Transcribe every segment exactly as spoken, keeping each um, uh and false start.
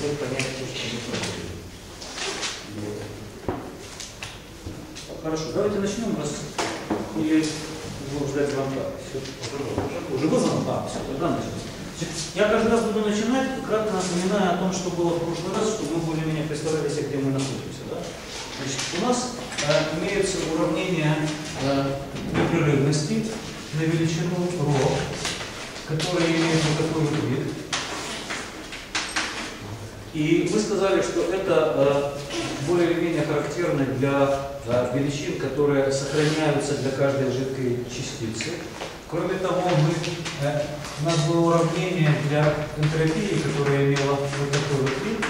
позволит понять то, что мы проводим. Хорошо, давайте начнем, раз или будем ждать звонка. Все. Уже вызван? А, все, тогда начнем. Я каждый раз буду начинать, кратко напоминая о том, что было в прошлый раз, чтобы мы более-менее представляли себе, где мы находимся. Да? Значит, у нас э, имеются уравнения э, непрерывности на величину ρ, которые имеют вот такой вот вид. И мы сказали, что это э, более или менее характерно для э, величин, которые сохраняются для каждой жидкой частицы. Кроме того, мы, э, у нас было уравнение для энтропии, которое имело вот такой вот вид.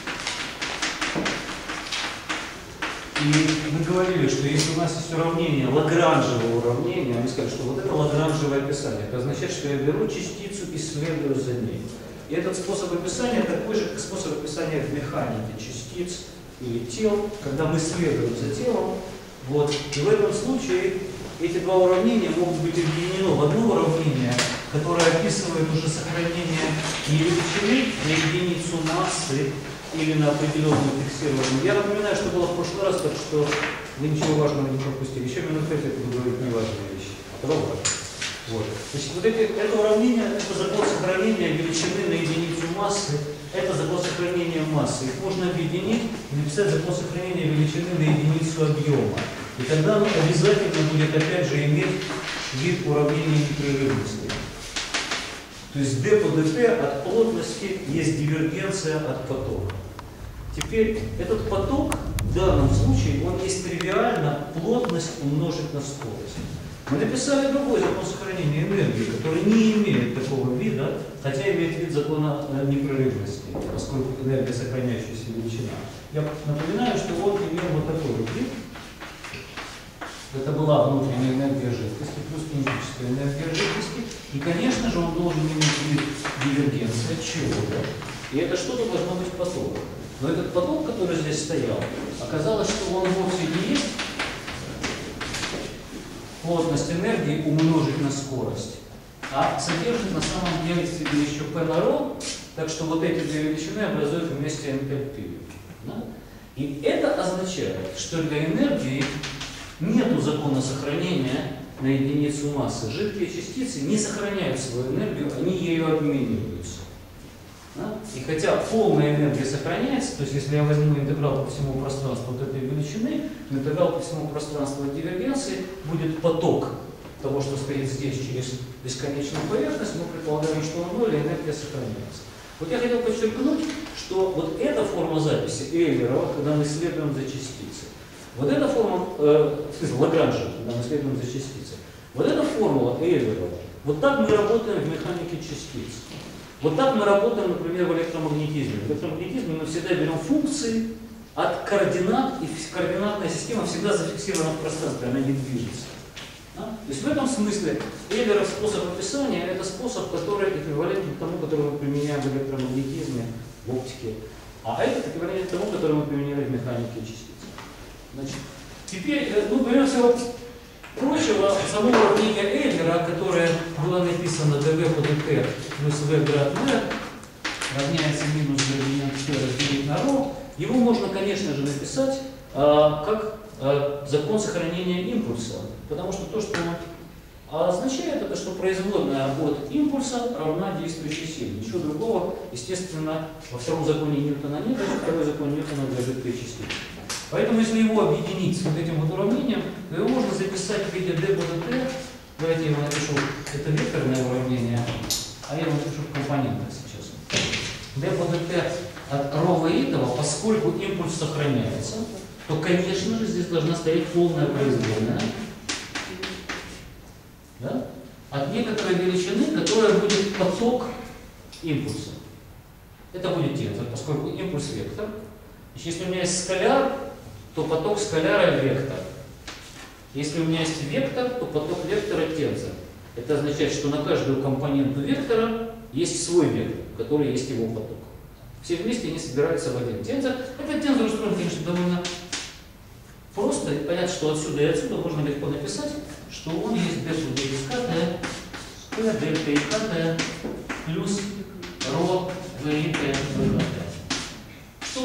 И мы говорили, что если у нас есть уравнение, лагранжевое уравнение, мы сказали, что вот это лагранжевое описание. Это означает, что я беру частицу и следую за ней. И этот способ описания такой же, как способ описания в механике частиц или тел, когда мы следуем за телом. Вот. И в этом случае эти два уравнения могут быть объединены в одно уравнение, которое описывает уже сохранение не величины на единицу массы или на определенную фиксированную. Я напоминаю, что было в прошлый раз, так что вы ничего важного не пропустили. Еще минут пять я буду говорить неважные вещи. А потом важно. Вот. Значит, вот эти, это уравнение, это закон сохранения величины на единицу массы, это закон сохранения массы. Их можно объединить и написать закон сохранения величины на единицу объема. И тогда оно обязательно будет опять же иметь вид уравнения непрерывности. То есть d по dt от плотности есть дивергенция от потока. Теперь этот поток в данном случае, он есть тривиально плотность умножить на скорость. Мы написали другой закон сохранения энергии, который не имеет такого вида, хотя имеет вид закона непрерывности, поскольку энергия сохраняющаяся величина. Я напоминаю, что он имел вот такой вот вид. Это была внутренняя энергия жидкости плюс кинетическая энергия жидкости. И, конечно же, он должен иметь вид дивергенции от чего-то. И это что-то должно быть потоком. Но этот поток, который здесь стоял, оказалось, что он вовсе не есть плотность энергии умножить на скорость, а содержит на самом деле в себе еще p на ρ, так что вот эти две величины образуют вместе энтропию. Да? И это означает, что для энергии нету закона сохранения на единицу массы. Жидкие частицы не сохраняют свою энергию, они ею обмениваются. Да? И хотя полная энергия сохраняется, то есть если я возьму интеграл по всему пространству вот этой величины, интеграл по всему пространству от дивергенции будет поток того, что стоит здесь через бесконечную поверхность, мы предполагаем, что он ноль, и энергия сохраняется. Вот я хотел подчеркнуть, что вот эта форма записи Эйлерова, когда мы следуем за частицей, вот эта форма, э, Лагранжа, когда мы следуем за частицей, вот эта формула Эйлерова, вот так мы работаем в механике частиц. Вот так мы работаем, например, в электромагнетизме. В электромагнетизме мы всегда берем функции от координат, и координатная система всегда зафиксирована в пространстве, она не движется. Да? То есть в этом смысле Эйлеров способ описания – это способ, который эквивалентен тому, который мы применяем в электромагнетизме, в оптике. А это эквивалентен тому, который мы применяли в механике частиц. Значит, теперь, ну, берем всего прочего, само уравнение Эйлера, которое было написано dv по dt плюс v град m равняется минус градиент t разделить на ρ, его можно, конечно же, написать а, как а, закон сохранения импульса, потому что то, что он означает, это что производная от импульса равна действующей силе. Ничего другого, естественно, во втором законе Ньютона нет, а второй закон Ньютона для жидкой частицы. Поэтому, если его объединить с вот этим вот уравнением, то его можно записать в виде d по dt. Давайте я его напишу, это векторное уравнение, а я его напишу в компонентах сейчас. d по dt от ρ в, поскольку импульс сохраняется, то, конечно же, здесь должна стоять полная производная, да, от некоторой величины, которая будет поток импульса. Это будет тензор, поскольку импульс вектор. Если у меня есть скаляр, то поток скаляра вектор. Если у меня есть вектор, то поток вектора тензор. Это означает, что на каждую компоненту вектора есть свой вектор, который есть его поток. Все вместе они собираются в один тензор. Этот тензор устроен, конечно, довольно просто. И понятно, что отсюда и отсюда можно легко написать, что он есть d по d из kt, p дельта и kt плюс ρ v и t v kt.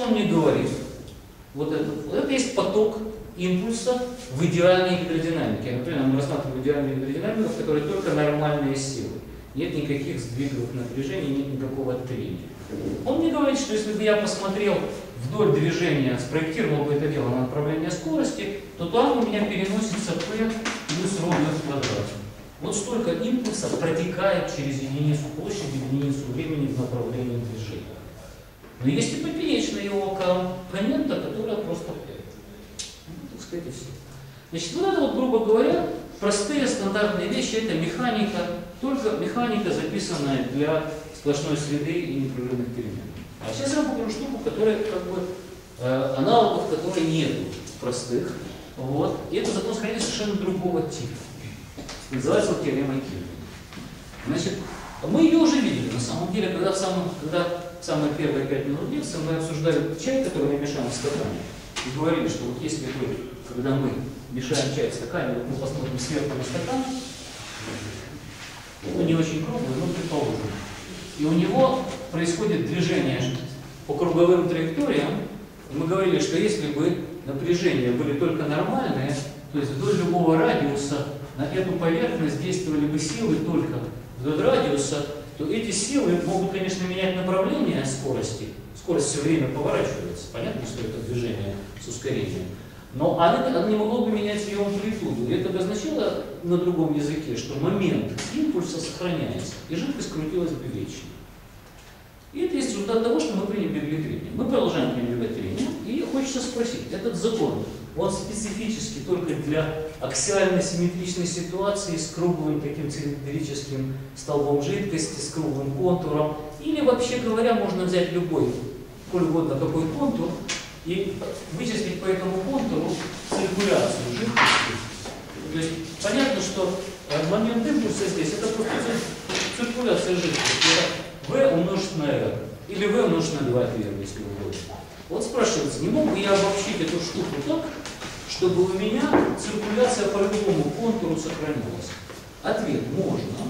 он мне говорит? Вот это, вот это есть поток импульса в идеальной гидродинамике. Например, мы рассматриваем идеальную гидродинамику, в которой только нормальные силы. Нет никаких сдвиговых напряжений, нет никакого трения. Он мне говорит, что если бы я посмотрел вдоль движения, спроектировал бы это дело на направление скорости, то там у меня переносится P плюс ровно в квадрате. Вот столько импульса протекает через единицу площади, единицу времени в направлении движения. Но есть и поперечная его компонента, которая просто P. Ну, так сказать, и все. Значит, вот это вот, грубо говоря, простые стандартные вещи, это механика, только механика, записанная для сплошной среды и непрерывных перемен. А сейчас я вам покажу штуку, которая как бы э, аналогов, которой нету простых. Вот. И это закон сохранения совершенно другого типа. Называется вот теорема Кельвина. Значит, мы ее уже видели на самом деле, когда в, самом, когда в самые первые пять минут лекции мы обсуждали чай, который мы мешаем в стакане. И говорили, что вот если вы, когда мы мешаем чай в стакане, вот мы посмотрим сверху на стакан, ну не очень круглый, но предположим. И у него происходит движение по круговым траекториям. И мы говорили, что если бы напряжения были только нормальные, то есть вдоль любого радиуса на эту поверхность действовали бы силы только вдоль радиуса, то эти силы могут, конечно, менять направление скорости. Скорость все время поворачивается. Понятно, что это движение с ускорением. Но она, она не могла бы менять ее амплитуду. И это бы означало на другом языке, что момент импульса сохраняется, и жидкость крутилась бы вечно. И это есть результат того, что мы пренебрегли трением. Мы продолжаем пренебрегать трением, и хочется спросить, этот закон, он специфически только для аксиально-симметричной ситуации с круглым таким цилиндрическим столбом жидкости, с круглым контуром, или вообще говоря, можно взять любой, сколь угодно какой контур, и вычислить по этому контуру циркуляцию жидкости. То есть понятно, что момент импульса здесь это просто циркуляция жидкости. Это V умножить на R. Или V умножить на два R, если угодно. Вот спрашивается, не мог бы я обобщить эту штуку так, чтобы у меня циркуляция по любому контуру сохранилась? Ответ – можно.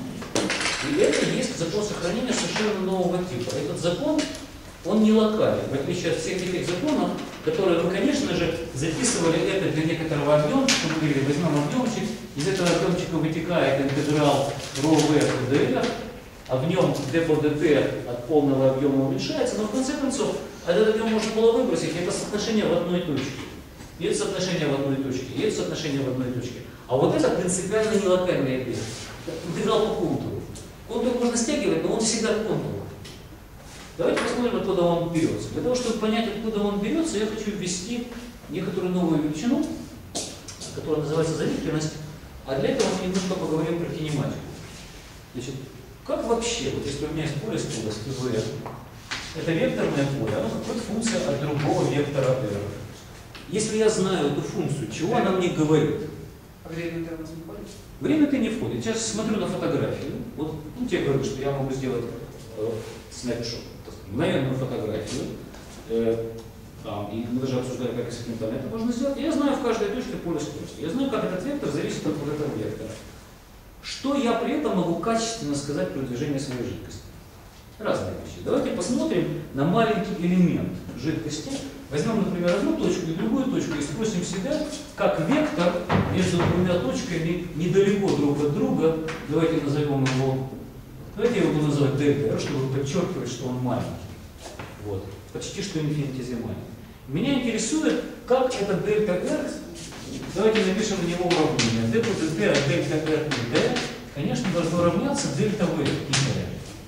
И это есть закон сохранения совершенно нового типа. Этот закон, он не локален, в отличие от всех этих законов, которые мы, конечно же, записывали это для некоторого объемчика. Мы говорили, возьмем объемчик, из этого объемчика вытекает интеграл ρv по dr, а в нем d по dt от полного объема уменьшается, но в конце концов этот объем можно было выбросить, это соотношение в одной точке. И это соотношение в одной точке, и это соотношение в одной точке. А вот это принципиально не локальный объект. Интеграл по контуру. Контур можно стягивать, но он всегда контур. Давайте посмотрим, откуда он берется. Для того, чтобы понять, откуда он берется, я хочу ввести некоторую новую величину, которая называется заветренность. А для этого мы немножко поговорим про кинематику. Значит, как вообще, вот если у меня есть поле скорости V, это векторное поле, оно какая-то функция от другого вектора R. Если я знаю эту функцию, чего она мне говорит? А время-то у нас не входит? Время-то не входит. Сейчас смотрю на фотографию. Вот ну, тебе говорю, что я могу сделать э, снапшот, мгновенную фотографию. Э, там, и мы даже обсуждали, как экспериментально это можно сделать. И я знаю в каждой точке поле скорости. Я знаю, как этот вектор зависит от вот этого вектора. Что я при этом могу качественно сказать про движение своей жидкости? Разные вещи. Давайте посмотрим на маленький элемент жидкости. Возьмем, например, одну точку и другую точку и спросим себя, как вектор между двумя точками недалеко друг от друга, давайте назовем его, давайте я его буду называть дельта, чтобы подчеркивать, что он маленький. Вот. Почти что инфинитизимальный. Меня интересует, как это дельта R, давайте напишем на него уравнение. D по dt от дельта R и D, конечно, должно равняться дельта V и D.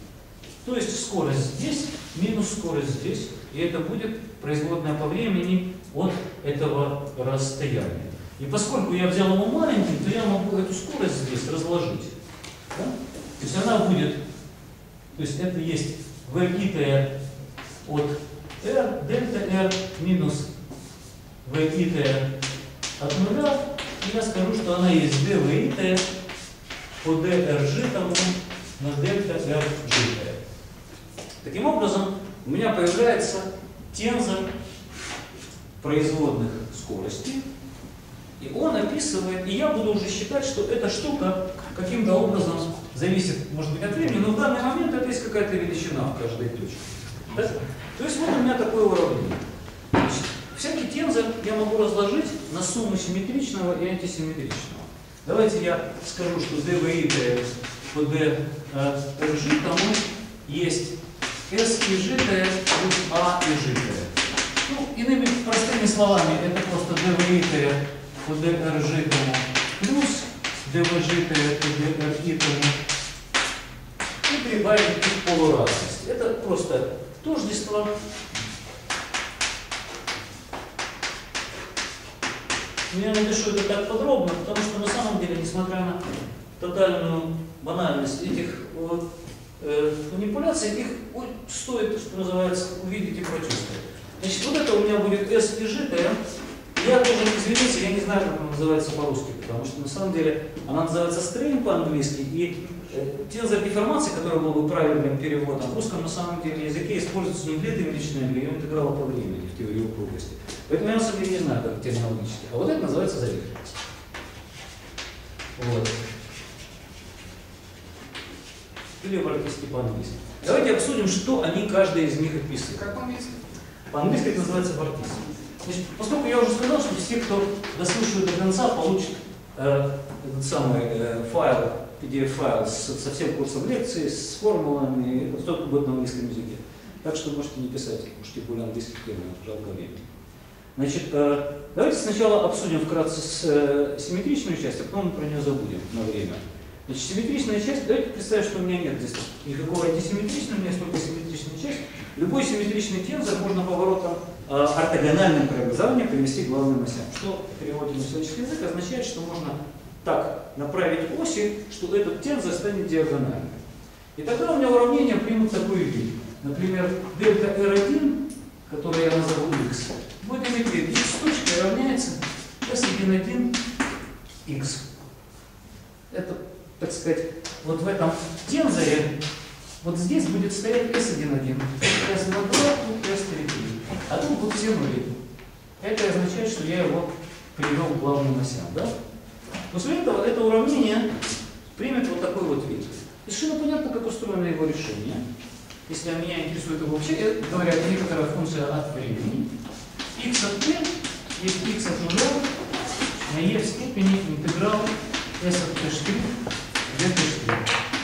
То есть скорость здесь минус скорость здесь, и это будет производная по времени от этого расстояния. И поскольку я взял его маленьким, то я могу эту скорость здесь разложить. Да? То есть она будет, то есть это есть V и от R, дельта R минус V и от нуля, и я скажу, что она есть d v и по drg тому на дельта R g. Таким образом, у меня появляется тензор производных скорости, и он описывает, и я буду уже считать, что эта штука каким-то образом зависит, может быть, от времени, но в данный момент это есть какая-то величина в каждой точке. Да? То есть вот у меня такое уравнение. тензор я могу разложить на сумму симметричного и антисимметричного. Давайте я скажу, что dv по drg тому есть s и g плюс a и g. Ну, иными простыми словами, это просто dv по drg тому плюс dvg по dri тому и прибавить их полуразность. Это просто тождество. Я напишу это так подробно, потому что на самом деле, несмотря на тотальную банальность этих вот, э, манипуляций, их стоит, что называется, увидеть и прочувствовать. Значит, вот это у меня будет S и G. Я должен извиниться, я не знаю, как она называется по-русски, потому что на самом деле она называется strain по-английски, и э, тензор деформации, который был бы правильным переводом, в русском на самом деле языке используется не для величины, а для ее интеграла по времени в теории упругости. Поэтому я на самом деле не знаю, как терминологически. А вот это называется завершенность. Вот. Или практически по-английски. Давайте обсудим, что они, каждый из них описывает. Как по-английски? По-английски это называется вартис. Значит, поскольку я уже сказал, что все, кто дослушает до конца, получат э, этот самый э, файл, пи ди эф-файл с, со всем курсом лекций, с формулами, это только будет на английском языке. Так что можете не писать, уж тем более английских терминов, жалко времени. Значит, э, давайте сначала обсудим вкратце с, э, симметричную часть, а потом мы про нее забудем на время. Значит, симметричная часть, давайте представим, что у меня нет здесь никакого антисимметричного, у меня есть только симметричная часть. Любой симметричный тензор можно поворотом э, ортогональным преобразованием привести к главным осям. Что в переводе на человеческий язык означает, что можно так направить оси, что этот тензор станет диагональным. И тогда у меня уравнения примут такой вид. Например, дельта эр один, который я назову x, будет иметь вид x точка равняется эс один икс. Это, так сказать, вот в этом тензоре, вот здесь будет стоять эс один, эс два, эс три, а тут будут все нули. Это означает, что я его привел к главным осям. Да? После этого это уравнение примет вот такой вот вид. И совершенно понятно, как устроено его решение. Если меня интересует его вообще, говорят, некоторая функция от времени. X от t есть x от нуля на e в степени интеграл s от t' dt'.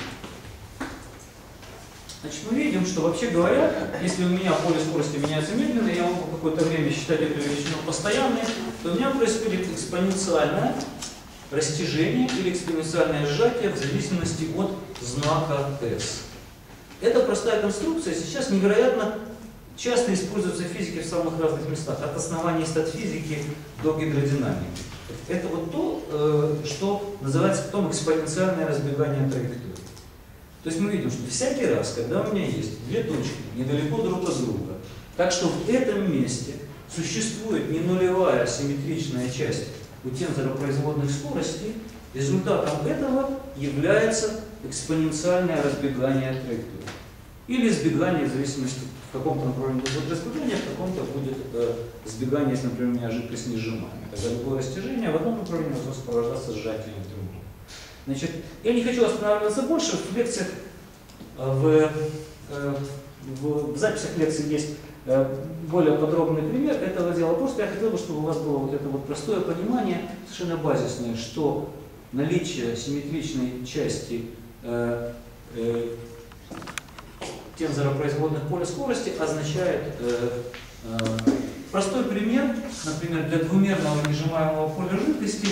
Значит, мы видим, что вообще говоря, если у меня поле скорости меняется медленно, я могу какое-то время считать эту величину постоянной, то у меня происходит экспоненциальное растяжение или экспоненциальное сжатие в зависимости от знака s. Эта простая конструкция сейчас невероятно часто используется в физике в самых разных местах, от оснований статфизики до гидродинамики. Это вот то, что называется потом экспоненциальное разбегание траекторий. То есть мы видим, что всякий раз, когда у меня есть две точки недалеко друг от друга, так что в этом месте существует не нулевая симметричная часть у тензора производных скоростей, результатом этого является экспоненциальное разбегание траектории. Или сбегание, в зависимости, в каком-то направлении будет разбегание, в каком-то будет э, сбегание, если, например, у меня жидкость несжимаемая. Тогда любое растяжение в одном направлении должно сопровождаться сжатием в другом. Значит, я не хочу останавливаться больше. В лекциях, в, в, в записях лекций есть более подробный пример этого дела. Просто я хотел бы, чтобы у вас было вот это вот простое понимание, совершенно базисное, что наличие симметричной части э, э, тензора производных поля скорости означает э, э, простой пример, например, для двумерного несжимаемого поля жидкости.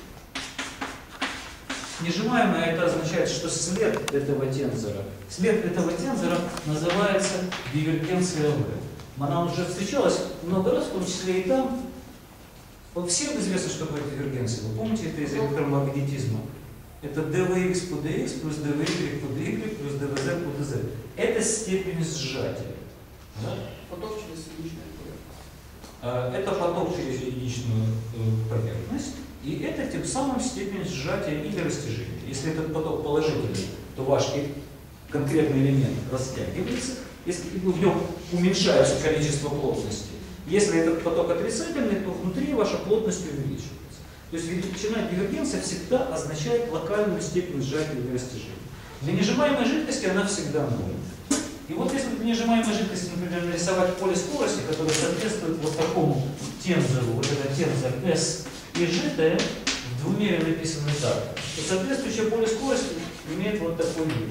Несжимаемое это означает, что след этого тензора, след этого тензора называется дивергенция V. Она уже встречалась много раз, в том числе и там. Всем известно, что такое дивергенция. Вы помните это из электромагнетизма? Это dvx по dx плюс dvy по dy плюс dvz по dz. Это степень сжатия. Да? Поток через единичную поверхность. Это поток через единичную поверхность. И это тем самым степень сжатия или растяжения. Если этот поток положительный, то ваш конкретный элемент растягивается, если в нем уменьшается количество плотности. Если этот поток отрицательный, то внутри ваша плотность увеличивается. То есть величина дивергенции всегда означает локальную степень сжатия или растяжения. Для несжимаемой жидкости она всегда ноль. И вот если для несжимаемой жидкости, например, нарисовать поле скорости, которое соответствует вот такому тензору, вот это тензор S и G в двумере написаны так, то соответствующее поле скорости имеет вот такой вид.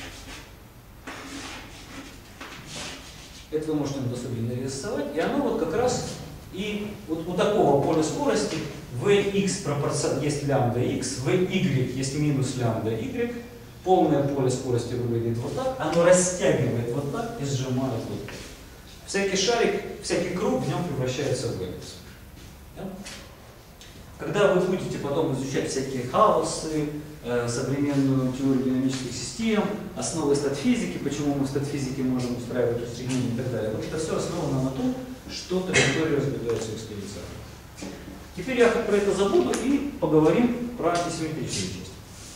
Это вы можете на досуге нарисовать, и оно вот как раз и вот у такого поля скорости Vx пропорционально есть лямбда x, Vy есть минус лямбда y, полное поле скорости выглядит вот так, оно растягивает вот так и сжимает вот так. Всякий шарик, всякий круг в нем превращается в эллипс. Да? Когда вы будете потом изучать всякие хаосы, э, современную теорию динамических систем, основы статфизики, почему мы в статфизике можем устраивать рассоединения и так далее, вот это все основано на том, что траектории разбегаются экспоненциально. Теперь я про это забуду и поговорим про антисимметричную часть.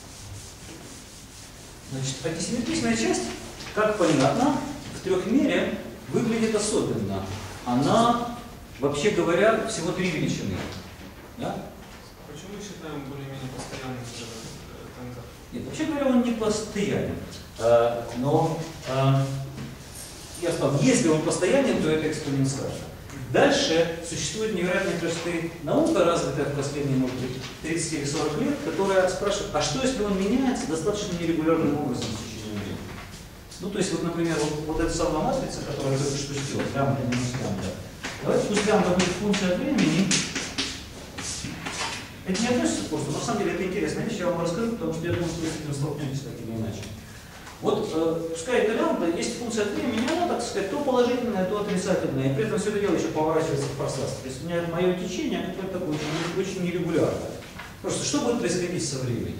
Значит, антисимметричная часть, как понятно, в трехмере выглядит особенно. Она, вообще говоря, всего три величины. Да? Почему мы считаем более-менее постоянным тензор? Нет, вообще говоря, он не постоянен. А, но а, я сказал, если он постоянен, то это экспоненциально. Дальше существует невероятные простые наука, развитая в последние, может быть, тридцать или сорок лет, которая спрашивает, а что если он меняется достаточно нерегулярным образом в течение времени? Ну, то есть, вот, например, вот, вот эта самая матрица, которая только что сделала, лямбда минус лямбда. Давайте пусть лямбда будет функция времени. Это не относится к курсу, но на самом деле это интересная вещь, я вам расскажу, потому что я думаю, что вы с этим столкнетесь так или иначе. Вот, э, пускай это лямбда, есть функция от времени, она, так сказать, то положительная, то отрицательная, и при этом все это дело еще поворачивается в пространстве. То есть у меня мое течение, которое такое очень, очень нерегулярное. Просто что будет происходить со временем?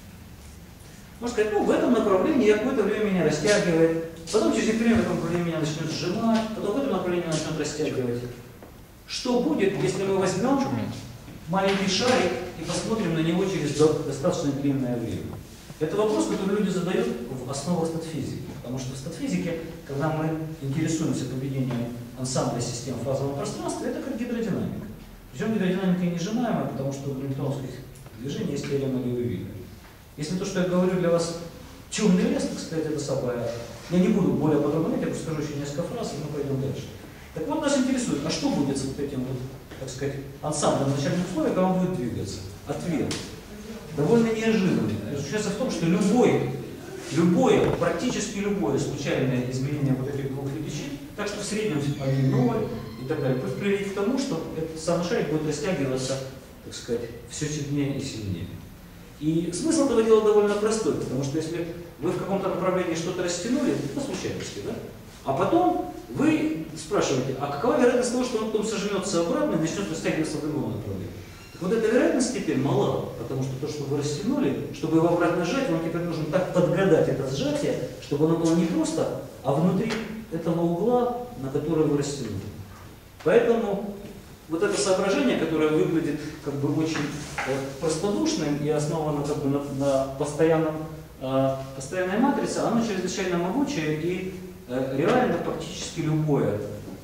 Можно сказать, ну, в этом направлении я какое-то время меня растягивает, потом через некоторое время в этом направлении меня начнет сжимать, потом в этом направлении начнет растягивать. Что будет, если мы возьмем маленький шарик и посмотрим на него через достаточно длинное время? Это вопрос, который люди задают в основах статфизики. Потому что в статфизике, когда мы интересуемся поведением ансамбля систем в фазовом пространстве, это как гидродинамика. Причем гидродинамика нежимаемая, потому что в ньютоновских движениях есть теорема Льюи-Вилля. Если то, что я говорю для вас темный лес, так сказать, это самое, я не буду более подробно говорить, я просто скажу еще несколько фраз, и мы пойдем дальше. Так вот, нас интересует, а что будет с вот этим вот, так сказать, ансамблем начальных условий, когда он будет двигаться? Ответ довольно неожиданный. Заключается в том, что любой, любое, практически любое случайное изменение вот этих двух величин, так что в среднем они ноль и так далее, будет приводить к тому, что этот самый шарик будет растягиваться, так сказать, все сильнее и сильнее. И смысл этого дела довольно простой, потому что если вы в каком-то направлении что-то растянули, по случайности, да? А потом вы спрашиваете, а какова вероятность того, что он потом сожмется обратно и начнет растягиваться в другом направлении? Так вот эта вероятность теперь мала, потому что то, что вы растянули, чтобы его обратно сжать, вам теперь нужно так подгадать это сжатие, чтобы оно было не просто, а внутри этого угла, на который вы растянули. Поэтому вот это соображение, которое выглядит как бы очень э, простодушным и основано как бы на, на постоянном, э, постоянной матрице, оно чрезвычайно могучее и э, реально практически любое,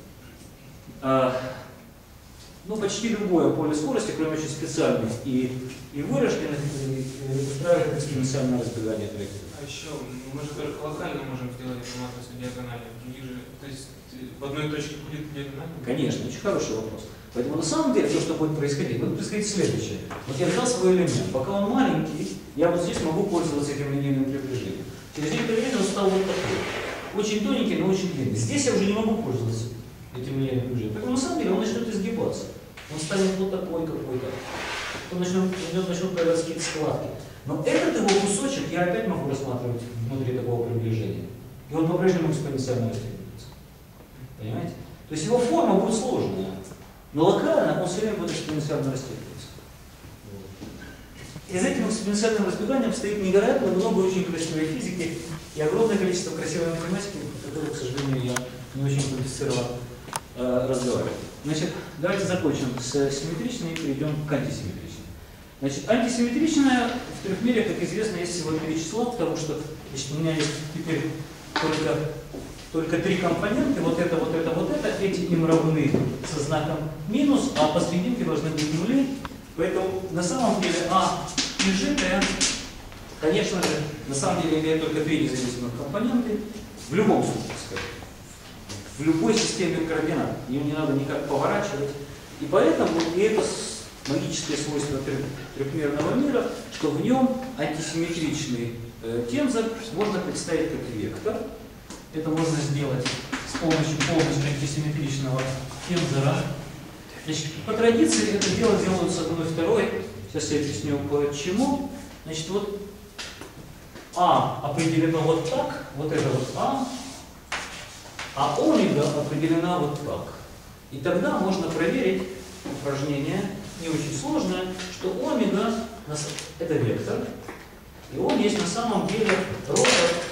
э, ну почти любое поле скорости, кроме очень специальных и, и вырожденных, устраивает экспоненциальное разбегание траектории. А еще мы же только локально можем сделать эту матрицу диагонально. То есть в одной точке будет диагонально? Конечно, очень хороший вопрос. Поэтому на самом деле то, что будет происходить, будет происходить следующее. Вот я взял свой элемент, пока он маленький, я вот здесь могу пользоваться этим линейным приближением. Через некоторое время он стал вот такой. Очень тоненький, но очень длинный. Здесь я уже не могу пользоваться этим линейным приближением. Поэтому на самом деле он начнет изгибаться. Он станет вот такой какой-то. Он начнет, начнет появляться какие-то складки. Но этот его кусочек я опять могу рассматривать внутри такого приближения. И он по-прежнему экспоненциально растягивается. Понимаете? То есть его форма будет сложная. Но локально он все время будет экспоненциально растягиваться. И за этим экспоненциальным разбеганием стоит невероятно много очень красивой физики и огромное количество красивой математики, о которой, к сожалению, я не очень квалифицирован э, разговаривать. Значит, давайте закончим с симметричной и перейдем к антисимметричной. Значит, антисимметричная в трехмере, как известно, есть всего три числа, потому что значит, у меня есть теперь только, только три компонента, вот это, вот это, вот это, эти им равны со знаком минус, а посрединке должны быть нули. Поэтому на самом деле А и G, конечно же, на самом деле имеют только три независимых компонента, в любом случае, сказать. В любой системе координат. Ее не надо никак поворачивать, И поэтому и это магическое свойство трехмерного мира, что в нем антисимметричный э, тензор можно представить как вектор. Это можно сделать с помощью полностью антисимметричного тензора. Значит, по традиции это дело делают с одной второй. Сейчас я объясню почему. Значит, вот А определено вот так, вот это вот А, а омега определена вот так. И тогда можно проверить упражнение, не очень сложное, что омега это вектор, и он есть на самом деле ротор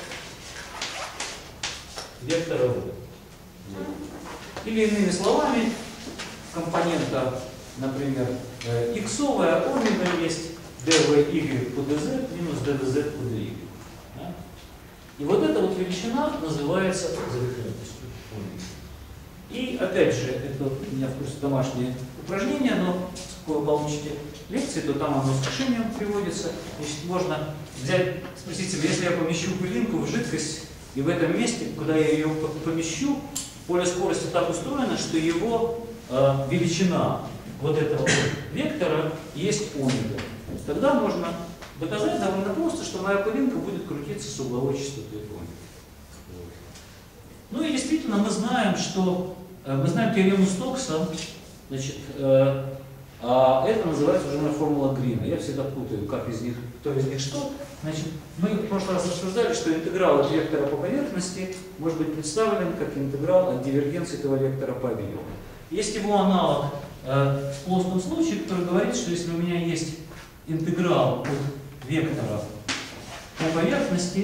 вектора V. Или иными словами, компонента, например, иксовая омега есть dvy по dz минус dvz по dy. Да? И вот эта вот величина называется завихренностью омеги. И опять же, это у меня в курсе домашнее упражнение, но если вы получите лекции, то там оно с решением приводится. Значит, можно взять, спросить себя, если я помещу пылинку в жидкость, и в этом месте, куда я ее помещу, поле скорости так устроено, что его э, величина вот этого вектора есть омега. Тогда можно доказать довольно просто, что моя пылинка будет крутиться с угловой частотой омега. Вот. Ну и действительно мы знаем, что э, мы знаем теорему Стокса, значит, э, а это называется уже формула Грина. Я всегда путаю, как из них, кто из них что. Значит, мы в прошлый раз обсуждали, что интеграл от вектора по поверхности может быть представлен как интеграл от дивергенции этого вектора по объему. Есть его аналог э, в плоском случае, который говорит, что если у меня есть интеграл от вектора по поверхности,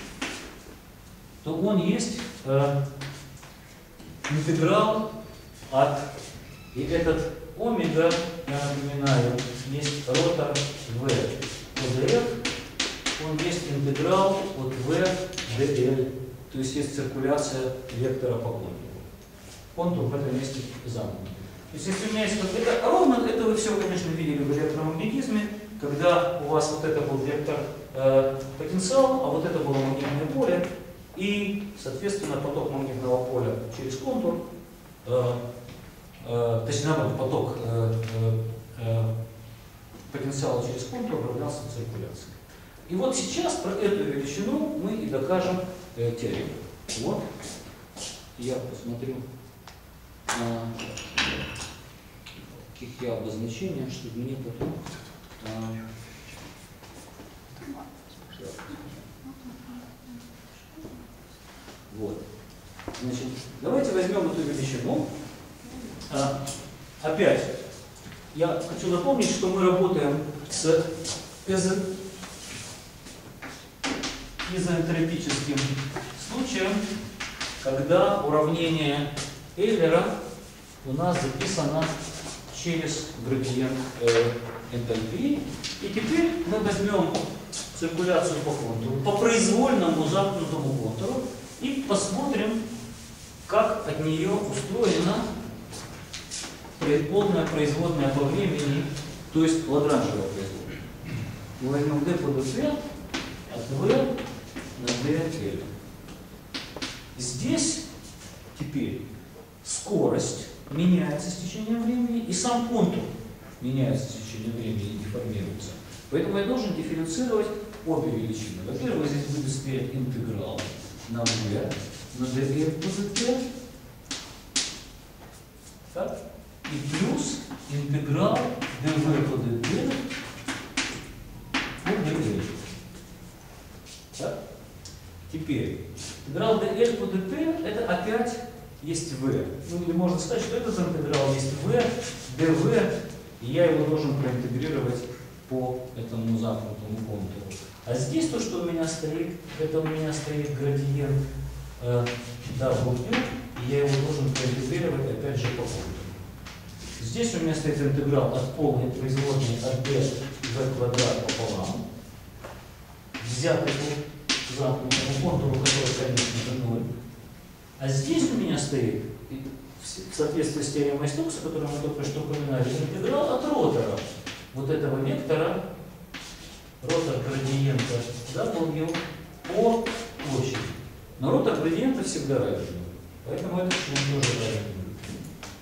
то он есть э, интеграл от, и этот омега, я напоминаю, есть ротор V по df, он есть интеграл от V dl, то есть есть циркуляция вектора по контуру. Контур в этом месте замкнут. То есть если у меня есть вот это ровно, это вы все, конечно, видели в электромагнетизме, когда у вас вот это был вектор э, потенциал, а вот это было магнитное поле, и, соответственно, поток магнитного поля через контур, э, э, точнее, наоборот, поток э, э, потенциала через контур равнялся циркуляции. И вот сейчас про эту величину мы и докажем э, теорему. Вот. Я посмотрю на какие обозначения, чтобы мне потом... А, вот. Значит, давайте возьмем эту величину. А, опять, я хочу напомнить, что мы работаем с изо... изоэнтропическим случаем, когда уравнение Эйлера у нас записано через градиент э, энтальпии. И теперь мы возьмем циркуляцию по контуру, по произвольному замкнутому контуру, и посмотрим, как от нее устроена полная производная по времени, то есть лагранжевая производная. Мы возьмем d по dp от v на dl. Здесь теперь скорость меняется с течением времени, и сам контур меняется с течением времени и деформируется. Поэтому я должен дифференцировать обе величины. Во-первых, здесь будет стоять интеграл на v, на dl по dp, так? И плюс интеграл dv по dp по dl. Так? Теперь, интеграл dl по dp это опять есть v. Ну или можно сказать, что этот интеграл есть v, dv, и я его должен проинтегрировать по этому замкнутому контуру. А здесь то, что у меня стоит, это у меня стоит градиент э, w, и я его должен проинтегрировать опять же по контуру. Здесь у меня стоит интеграл от полной производной от d v квадрат пополам, взятый по замкнутому контуру, который, конечно же, ноль. А здесь у меня стоит, в соответствии с теоремой Стокса, которую мы только что упоминали, интеграл от ротора вот этого вектора, ротор градиента W по площади. Но ротор градиента всегда равен. Поэтому этот член тоже равен. Вот.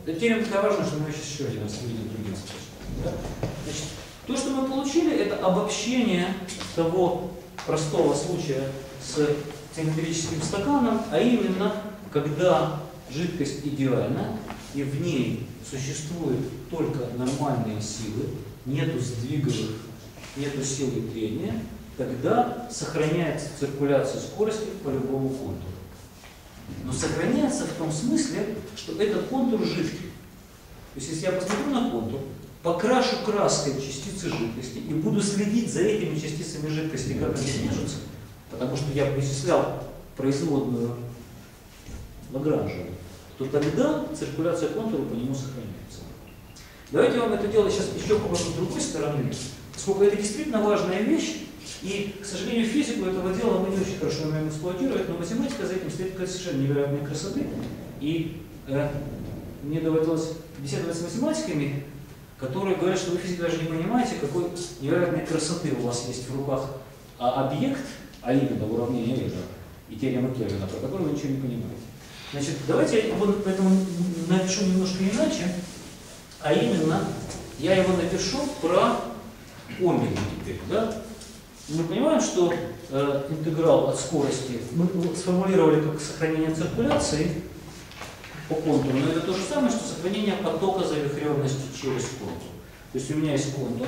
Эта теорема такая важная, что мы сейчас еще один раз увидим другим способом. Да? Значит, то, что мы получили, это обобщение того простого случая с цилиндрическим стаканом, а именно, когда жидкость идеальна, и в ней существуют только нормальные силы, нету сдвиговых, нету силы трения, тогда сохраняется циркуляция скорости по любому контуру. Но сохраняется в том смысле, что этот контур жидкий. То есть, если я посмотрю на контур, покрашу краской частицы жидкости и буду следить за этими частицами жидкости, как они движутся, потому что я вычислял производную Лагранжеву, то тогда циркуляция контура по нему сохраняется. Давайте я вам это дело сейчас еще покажу с другой стороны, поскольку это действительно важная вещь, и, к сожалению, физику этого дела мы не очень хорошо умеем эксплуатировать, но математика за этим стоит какая-то совершенно невероятной красоты. И э, мне доводилось беседовать с математиками, которые говорят, что вы, физики, даже не понимаете, какой невероятной красоты у вас есть в руках а, объект, а именно уравнение Эйлера и теорема Кельвина, про которую вы ничего не понимаете. Значит, давайте я вот поэтому напишу немножко иначе, а именно я его напишу про омегу теперь. Да? Мы понимаем, что э, интеграл от скорости мы сформулировали как сохранение циркуляции по контуру, но это то же самое, что сохранение потока завихренности через контур. То есть у меня есть контур,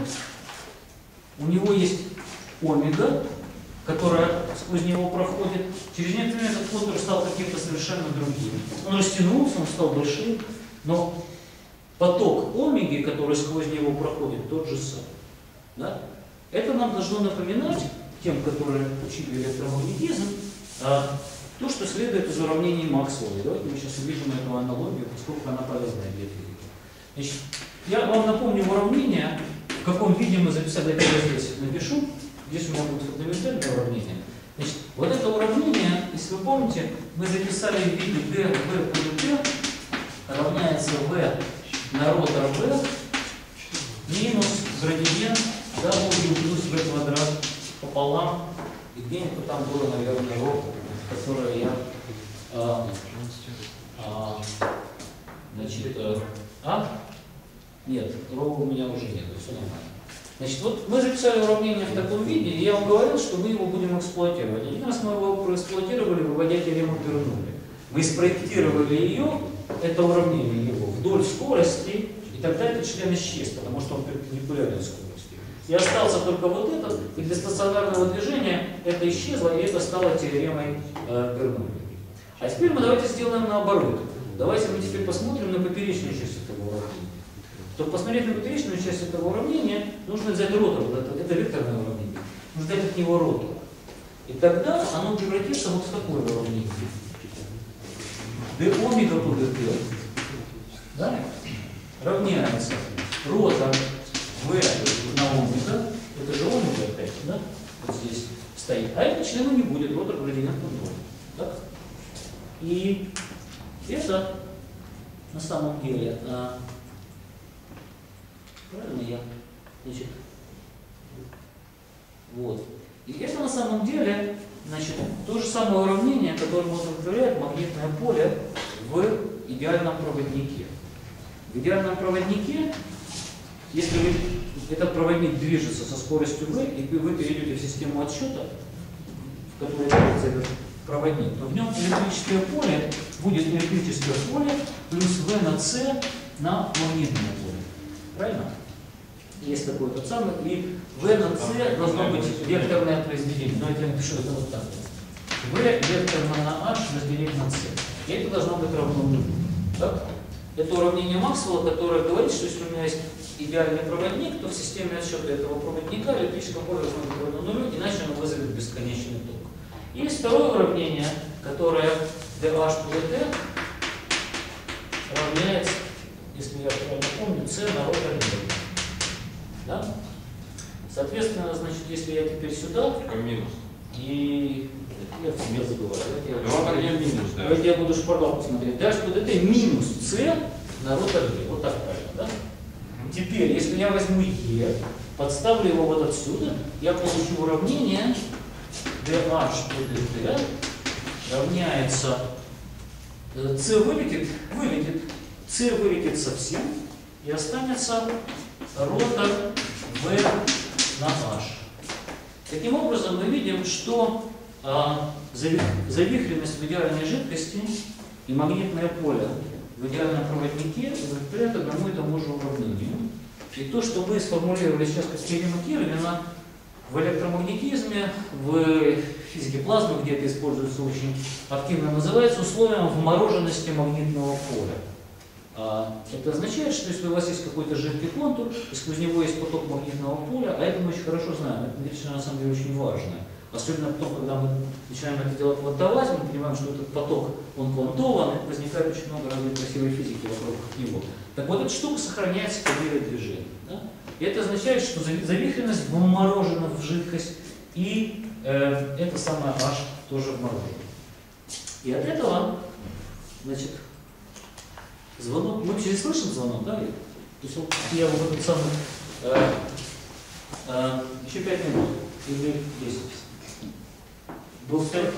у него есть омега, которая сквозь него проходит. Через некоторое время этот контур стал каким-то совершенно другим. Он растянулся, он стал большим, но поток омеги, который сквозь него проходит, тот же самый. Да? Это нам должно напоминать, тем, которые учили электромагнетизм, а, то, что следует из уравнений Максвелла. Давайте мы сейчас увидим эту аналогию, поскольку она полезная для физики. Значит, я вам напомню уравнение, в каком виде мы записали, это я здесь напишу. Здесь у меня будет фундаментальное уравнение. Значит, вот это уравнение, если вы помните, мы записали в виде d v по dt равняется v на ротор v минус градиент w плюс v квадрат пополам. И где-нибудь там было, наверное, ρ, которое я а, а, значит, а? Нет, ρ у меня уже нет, все нормально. Значит, вот мы записали уравнение в таком виде, и я вам говорил, что мы его будем эксплуатировать. Один раз мы его проэксплуатировали, выводя теорему Бернулли. Мы спроектировали ее, это уравнение его, вдоль скорости, и тогда этот член исчез, потому что он перпендикулярен скорости. И остался только вот этот, и для стационарного движения это исчезло, и это стало теоремой э, Бернулли. А теперь мы давайте сделаем наоборот. Давайте мы теперь посмотрим на поперечную часть этого уравнения. Чтобы посмотреть на поперечную часть этого уравнения, нужно взять ротор, это, это векторное уравнение, нужно взять от него ротор. И тогда оно превратится вот в такое уравнение. d омега по dt, да, равняется ротор v на омега, это же омега опять, да, вот здесь стоит, а это члена не будет, ротор градиент ноль. Так? И это на самом деле... Правильно я? Значит, вот. И это на самом деле, значит, то же самое уравнение, которое удовлетворяет магнитное поле в идеальном проводнике. В идеальном проводнике, если вы, этот проводник движется со скоростью v, и вы перейдете в систему отсчета, в которой находится этот проводник, то в нем электрическое поле будет электрическое поле плюс v на c на магнитное поле. Правильно? Есть такой тот самый, и v на c должно быть векторное произведение. Но это я напишу, это вот так. v векторно на h разделить на c. И это должно быть равно нулю. Так? Это уравнение Максвелла, которое говорит, что если у меня есть идеальный проводник, то в системе отсчета этого проводника электрическое поле должно быть равно нулю, иначе оно вызовет бесконечный ток. И есть второе уравнение, которое dh по dt равняется, если я правильно помню, c на ротор v. Да? Соответственно, значит, если я теперь сюда... Минус. И... Я всегда забываю. Ротор не минус, да. Давайте я буду шпаргалку смотреть. Дальше вот это минус c на ротор v. Вот так правильно, да? Теперь, если я возьму e, подставлю его вот отсюда, я получу уравнение dh по dt равняется... c вылетит, вылетит. С вылетит совсем, и останется ротор V на H. Таким образом, мы видим, что а, завихренность в идеальной жидкости и магнитное поле в идеальном проводнике удовлетворяют одному и тому же уравнению. И то, что мы сформулировали сейчас как теорему Кельвина, в электромагнетизме, в физике плазмы, где это используется очень активно, называется условием вмороженности магнитного поля. Это означает, что если у вас есть какой-то жидкий контур, и сквозь него есть поток магнитного поля, а это мы очень хорошо знаем, это величина на самом деле очень важная. Особенно потом, когда мы начинаем это дело квантовать, мы понимаем, что этот поток, он квантован, и возникает очень много разной красивой физики вокруг него. Так вот, эта штука сохраняется по мере движения. Да? И это означает, что завихренность вморожена в жидкость, и э, это самое H тоже вморожено. И от этого, значит, звонок, мы вообще слышим звонок, да? То есть вот я вот этот самый, э, э, еще пять минут, или десять. Был в пять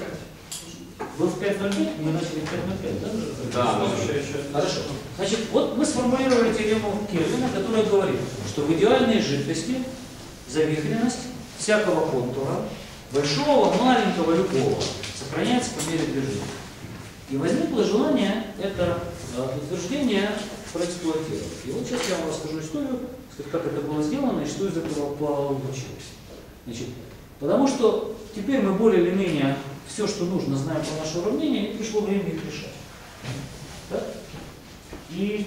ноль пять, мы начали в пять ноль пять, да? Да, хорошо. Значит, вот мы сформулировали теорему Кельвина, которая говорит, что в идеальной жидкости завихренность всякого контура, большого, маленького, любого, сохраняется по мере движения. И возникло желание это э, утверждение проэксплуатировать. И вот сейчас я вам расскажу историю, как это было сделано и что из этого получилось. Значит, потому что теперь мы более или менее все, что нужно, знаем про наше уравнение, и пришло время их решать. Так? И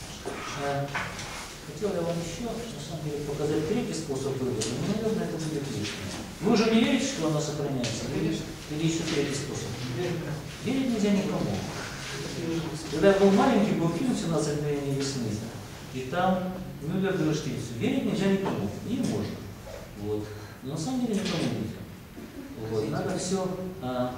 э, хотел я вам еще, на самом деле, показать третий способ вывода, но, наверное, это будет лишнее. Вы уже не верите, что она сохраняется? Или, или еще третий способ? Верить нельзя никому. Когда я был маленький, был фильм «семнадцать мгновений весны», и там Мюллер говорил, что верить нельзя никому. И можно. Вот. Но на самом деле никому нельзя. Вот. Надо все... А,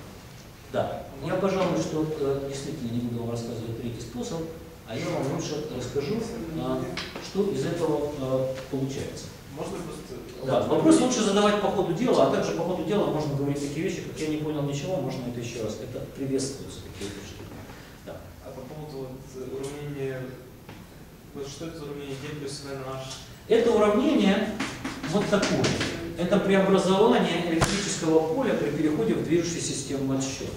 да. Я, пожалуй, что а, действительно не буду вам рассказывать третий способ, а я вам лучше расскажу, а, что из этого а, получается. Можно просто... Да, вопрос лучше задавать по ходу дела, а также по ходу дела можно говорить такие вещи, как я не понял ничего, можно это еще раз. Это приветствуется, такие вещи. Да. А по поводу вот, уравнения, вот что это за уравнение D плюс V на H? Это уравнение вот такое. Это преобразование электрического поля при переходе в движущую систему отсчета.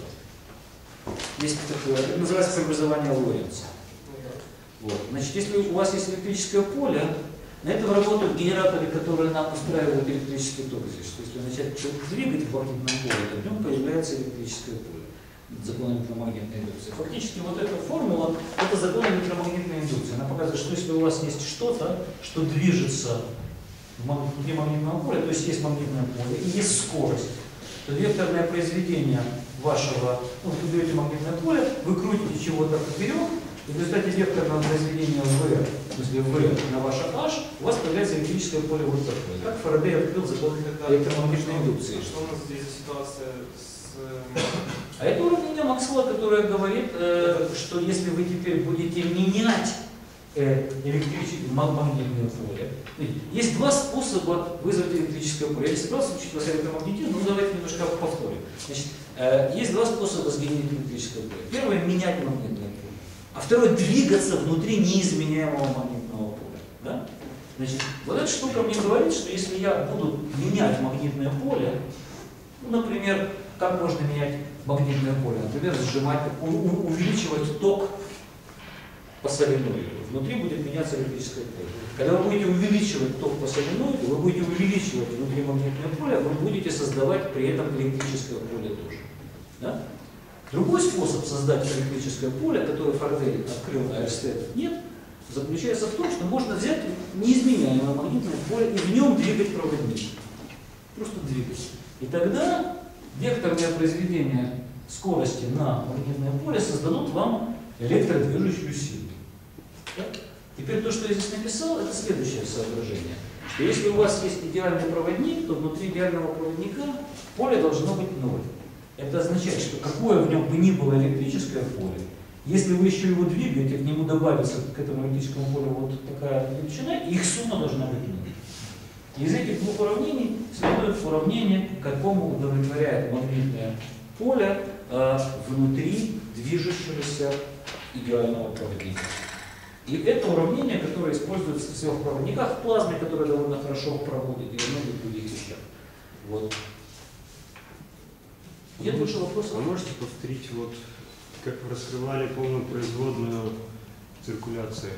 Есть такое, это называется преобразование Лоренца. Вот. Значит, если у вас есть электрическое поле, на этом работают генераторы, которые нам устраивают электрический ток здесь. То есть, если начать что-то двигать в магнитном поле, то в нем появляется электрическое поле. Закон электромагнитной индукции. Фактически вот эта формула, это закон электромагнитной индукции. Она показывает, что если у вас есть что-то, что движется внутри магнитного поля, то есть есть магнитное поле и есть скорость, то векторное произведение вашего, ну, вы берете магнитное поле, вы крутите чего-то вперед, и в результате векторного произведения V, в смысле V на ваше H, у вас появляется электрическое поле вот такое. Так Фарадей открыл закон электромагнитной индукции. Что у нас здесь за ситуация с... А это уравнение Максвелла, которое говорит, э, что если вы теперь будете менять э, электрическое магнитное поле, есть два способа вызвать электрическое поле. Я не собирался учить вас электромагнетизм, но давайте немножко повторим. Значит, э, есть два способа сгенерить электрическое поле. Первое – менять магнитное поле. А второе – двигаться внутри неизменяемого магнитного поля. Да? Значит, вот эта штука мне говорит, что если я буду менять магнитное поле, ну, например, как можно менять магнитное поле? Например, сжимать, у, у, увеличивать ток по соленоиду. Внутри будет меняться электрическое поле. Когда вы будете увеличивать ток по соленоиду, вы будете увеличивать внутри магнитное поле, вы будете создавать при этом электрическое поле тоже. Да? Другой способ создать электрическое поле, который Фарадей открыл, а Эрстед нет, заключается в том, что можно взять неизменяемое магнитное поле и в нем двигать проводник. Просто двигать. И тогда векторное произведение скорости на магнитное поле создадут вам электродвижущую силу. Так? Теперь то, что я здесь написал, это следующее соображение. Что если у вас есть идеальный проводник, то внутри идеального проводника поле должно быть ноль. Это означает, что какое в нем бы ни было электрическое поле, если вы еще его двигаете, к нему добавится к этому электрическому полю вот такая величина, их сумма должна быть ноль. Из этих двух уравнений следует уравнение, какому удовлетворяет магнитное поле э, внутри движущегося идеального проводника. И это уравнение, которое используется в сверхпроводниках в плазме, которое довольно хорошо проводит, и в многих других вещах. Вот. Нет больше вопросов? А можете повторить, вот, как вы раскрывали полную производную циркуляции?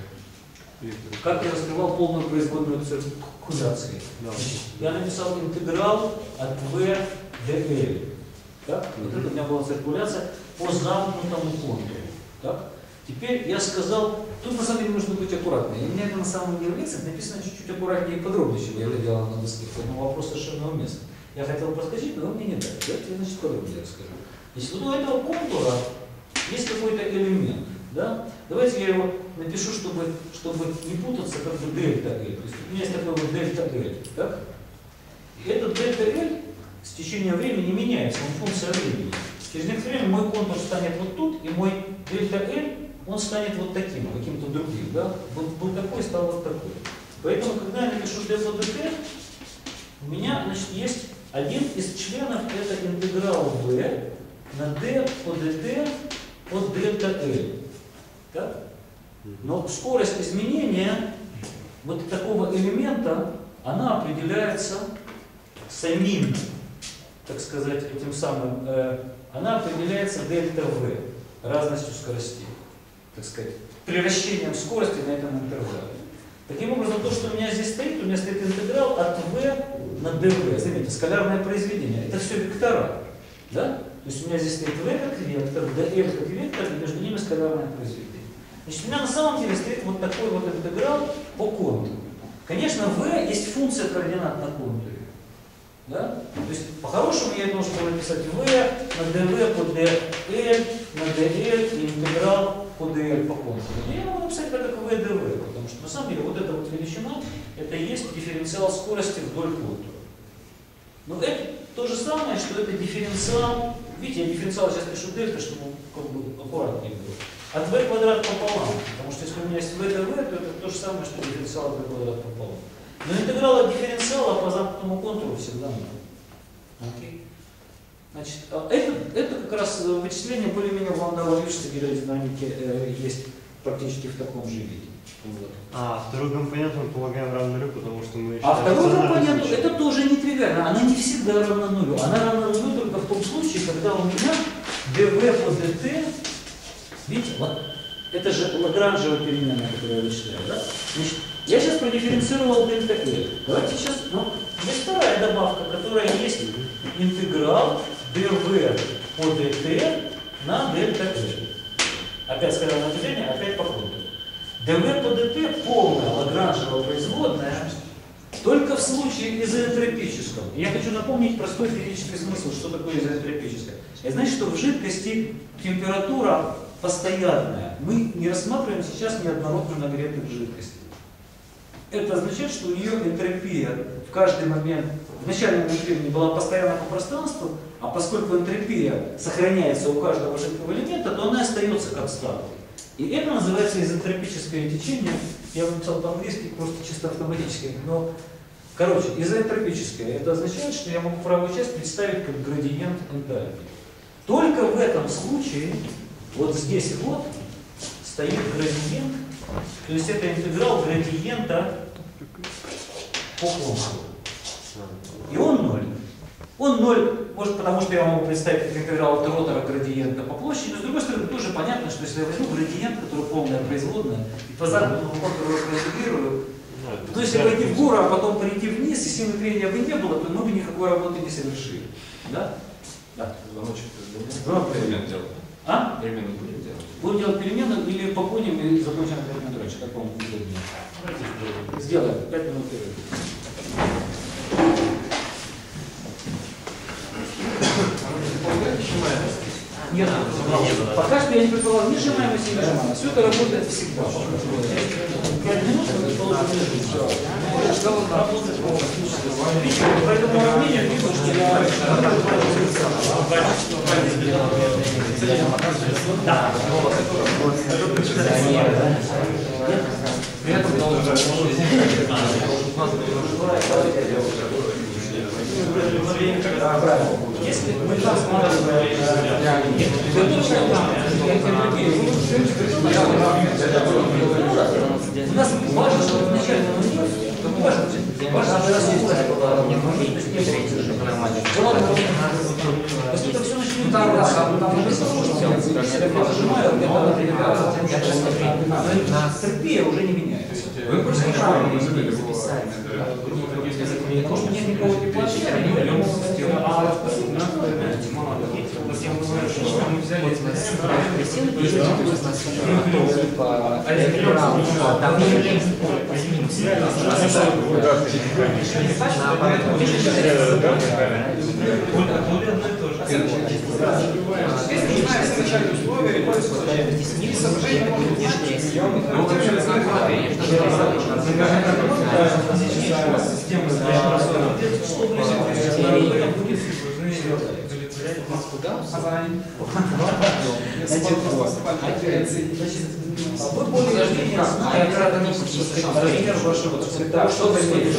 Как я раскрывал полную производную циркуляции? Да. Я написал интеграл от V до L. Так? Вот это у меня была циркуляция по замкнутому контуру. Так? Теперь я сказал, тут на самом деле нужно быть аккуратным. И у меня это на самом деле лекция написано чуть-чуть аккуратнее и подробнее, чем я это делал на доске. Поэтому вопрос совершенно уместный. Я хотел проскочить, но вы мне не дали. Давайте я, значит, подробнее расскажу. Значит, вот у этого контура есть какой-то элемент. Да? Давайте я его напишу, чтобы, чтобы не путаться, как бы дельта L. То есть у меня есть такой вот дельта L. Так? И этот дельта L с течением времени меняется, он функция времени. Через некоторое время мой контур станет вот тут, и мой дельта L, он станет вот таким, каким-то другим. Да? Вот был такой, стал вот такой. Поэтому, когда я напишу d по dt, у меня, значит, есть один из членов, это интеграл v на d по dt от дельта L. Так? Но скорость изменения вот такого элемента, она определяется самим, так сказать, этим самым, э, она определяется дельта V, разностью скоростей, так сказать, превращением скорости на этом интервале. Таким образом, то, что у меня здесь стоит, у меня стоит интеграл от V на dv. Заметьте, скалярное произведение, это все вектора. Да? То есть у меня здесь стоит V как вектор, dl как вектор, и между ними скалярное произведение. Значит, у меня на самом деле стоит вот такой вот интеграл по контуру. Конечно, V есть функция координат на контуре. Да? То есть, по-хорошему, я должен был написать V на dv по dl, на dl и интеграл по dl по контуру. И я могу написать это как V dv, потому что на самом деле вот эта вот величина, это и есть дифференциал скорости вдоль контура. Но это то же самое, что это дифференциал, видите, я дифференциал сейчас пишу дельта, чтобы как бы аккуратнее было. От v квадрат пополам, потому что если у меня есть v dv, то это то же самое, что дифференциал от v квадрат пополам. Но интеграл от дифференциала по замкнутому контуру всегда надо. Окей. Значит, это, это как раз вычисление более-менее в ландау-львовской гидродинамике э, есть практически в таком же виде. Вот. А второй компонент мы полагаем равно нулю, потому что мы... А второй компонент, это тоже не тривиально, она не всегда равна нулю. Она равна нулю только в том случае, когда у меня dv по dt, видите, вот, это же лагранжевая переменная, которую я вычисляю, да? Значит, я сейчас продифференцировал дельта L. Давайте сейчас, ну, есть вторая добавка, которая есть интеграл dv по dt на дельта L. Опять скалярное движение, опять по контуру. dv по dt полная лагранжевая производная только в случае изоэнтропическом. Я хочу напомнить простой физический смысл, что такое изоэнтропическое. Это значит, что в жидкости температура постоянная. Мы не рассматриваем сейчас неоднородно нагретых жидкостей. Это означает, что у нее энтропия в каждый момент, в начальном времени была постоянна по пространству, а поскольку энтропия сохраняется у каждого жидкого элемента, то она остается как статус. И это называется изоэнтропическое течение. Я вам написал по-английски, просто чисто автоматически. Но, короче, изоэнтропическое, это означает, что я могу правую часть представить как градиент энтальпии. Только в этом случае, вот здесь вот, стоит градиент, то есть это интеграл градиента по контуру. И он ноль. Он ноль, может, потому что я могу представить как интеграл от ротора градиента по площади, но с другой стороны тоже понятно, что если я возьму градиент, который полная производная, и по замкнутому контуру его проинтегрирую, то если пойти в гору, а потом пойти вниз, и силы трения бы не было, то мы бы никакой работы не совершили. Да? Да. Звоночек Звонок перемен делать. А? Перемены будем делать? Будем делать перемены или походим и закончим пять минут раньше, как вам удобнее. Сделаем. пять минут перерыв. Нет, пока что я не предполагал ни сжимаемости, ни нажимаемости. Все это работает всегда. пять минут мы получим режим. По этому уравнению видно, что я... Да. При этом должен... Если мы рассматриваем... У нас важно, что изначально важно, важно, что все начнет там, там терпия уже не меняется. Вы просто правильно записали. Потому что нет никого не плачет, мы взяли вы более-менее знаете вашего цвета, что происходит.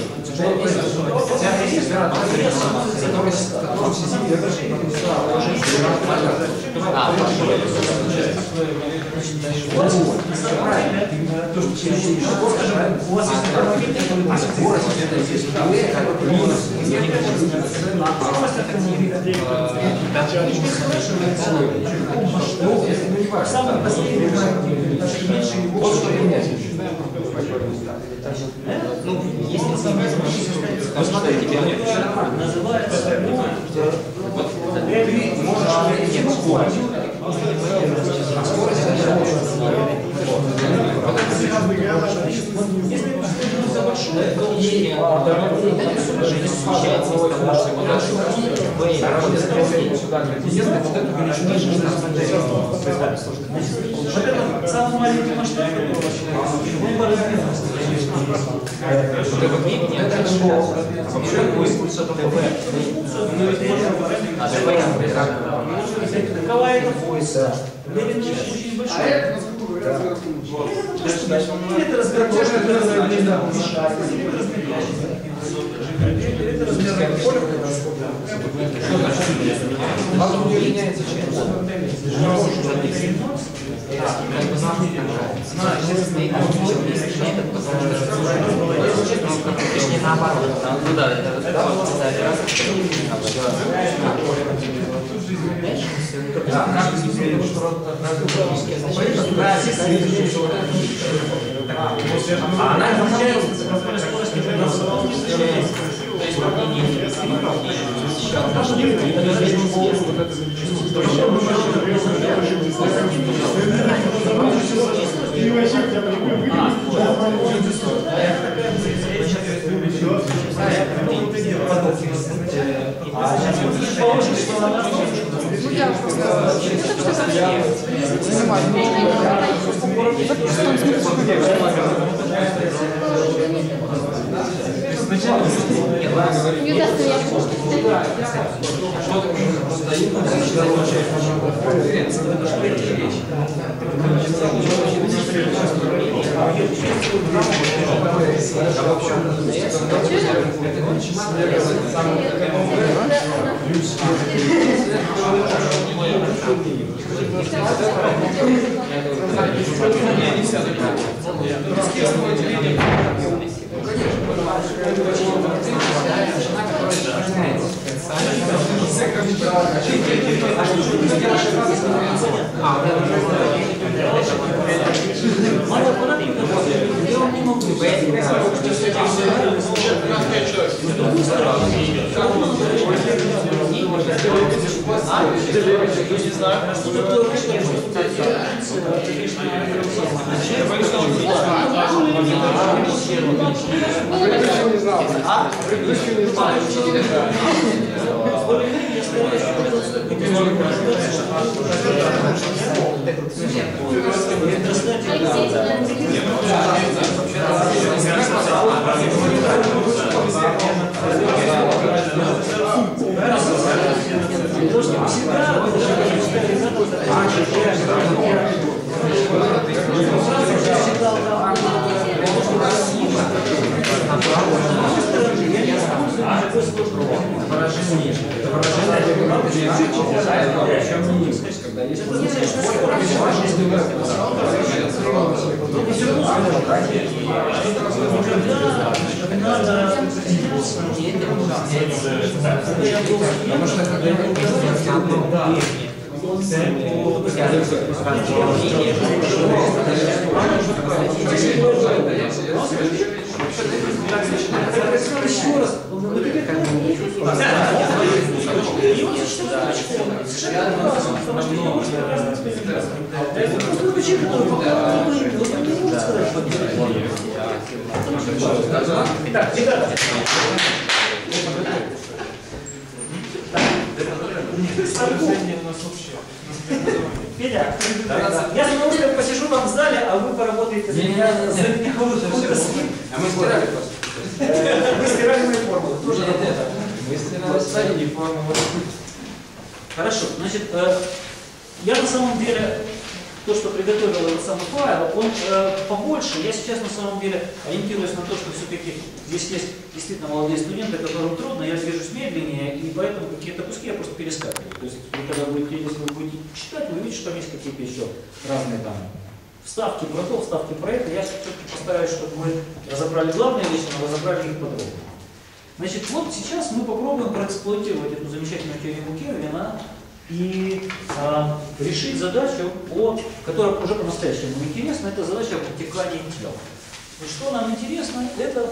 Самый последний ну, если посмотрите, называется вот ты можешь скорость. Если большое, то и это смещается из того, что во-первых, самый маленький масштаб он поразмерился. Какова это пояса? Очень большая. Это размер тоже, это размер поля. Вам не меняется часть. Ну да, это а она изменяется с какой скоростью Выражение Еще раз. Итак, ребята. Петя, я с удовольствием посижу вам в зале, а вы поработаете за меня. А мы стирали просто. Вы стирали мои формулы. Тоже работа. Мы стирали формулы. Хорошо, значит, я на самом деле, то, что приготовил этот самый файл, он э, побольше. Я сейчас на самом деле ориентируюсь на то, что все-таки здесь есть действительно молодые студенты, которым трудно, я движусь медленнее, и поэтому какие-то куски я просто перескакиваю. То есть, вы, когда будете, если вы будете читать, вы увидите, что там есть какие-то еще разные там вставки про то, вставки про это. Я все-таки постараюсь, чтобы мы разобрали главные вещи, но разобрали их подробно. Значит, вот сейчас мы попробуем проэксплуатировать эту замечательную теорему Кельвина и а, решить задачу, о, которая уже по-настоящему интересна, это задача о протекании тела. И что нам интересно, это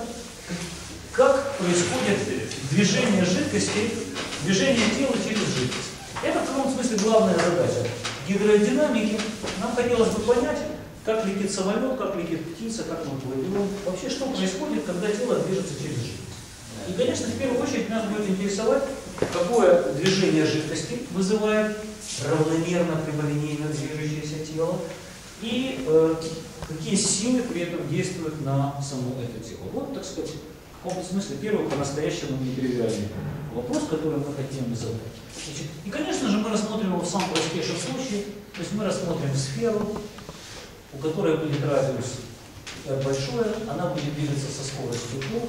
как происходит движение жидкости, движение тела через жидкость. Это в каком смысле главная задача гидродинамики. Нам хотелось бы понять, как летит самолет, как летит птица, как мы плывем. Вообще, что происходит, когда тело движется через жидкость. И, конечно, в первую очередь нас будет интересовать, какое движение жидкости вызывает равномерно прямолинейно движущееся тело и э, какие силы при этом действуют на само это тело. Вот, так сказать, в каком-то смысле первый по-настоящему нетривиальный вопрос, который мы хотим задать. Значит, и, конечно же, мы рассмотрим его в самом простейшем случае, то есть мы рассмотрим сферу, у которой будет радиус большой, она будет двигаться со скоростью u.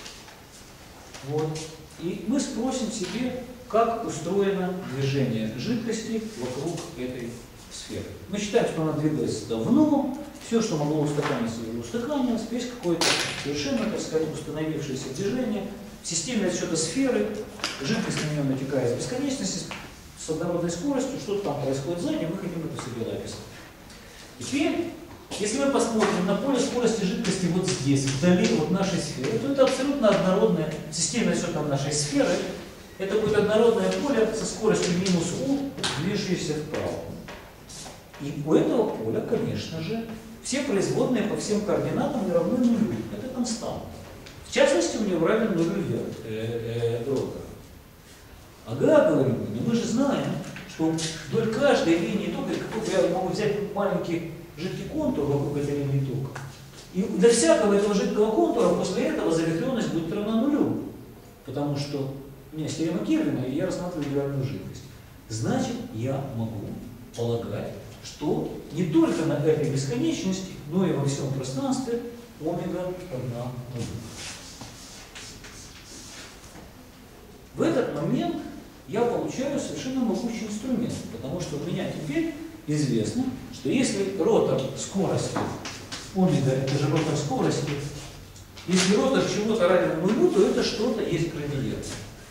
Вот. И мы спросим себе, как устроено движение жидкости вокруг этой сферы. Мы считаем, что она двигается давно, все, что могло устаканиться, уже устаканилось, есть какое-то совершенно, так сказать, установившееся движение. В системе отсчета сферы жидкость на нее натекает с бесконечности, с однородной скоростью, что-то там происходит сзади, мы хотим это себе описать. Теперь, если мы посмотрим на поле скорости жидкости вот здесь, вдали от нашей сферы, то это абсолютно однородное, в системе отсчета нашей сферы, это будет однородное поле со скоростью минус u, движущееся вправо. И у этого поля, конечно же, все производные по всем координатам равны нулю. Это константа. В частности, у него равен нулю ротор. Ага, говорим мы, но мы же знаем, что вдоль каждой линии тока, я могу взять маленький жидкий контур вокруг этой линии тока. И для всякого этого жидкого контура после этого завихренность будет равна нулю. Потому что у меня есть теорема Кельвина, и я рассматриваю идеальную жидкость. Значит, я могу полагать, что не только на этой бесконечности, но и во всем пространстве омега равна нулю. В этот момент я получаю совершенно могучий инструмент, потому что у меня теперь известно, что если ротор скорости, омега это же ротор скорости, если ротор чего-то равен нулю, то это что-то есть градиент.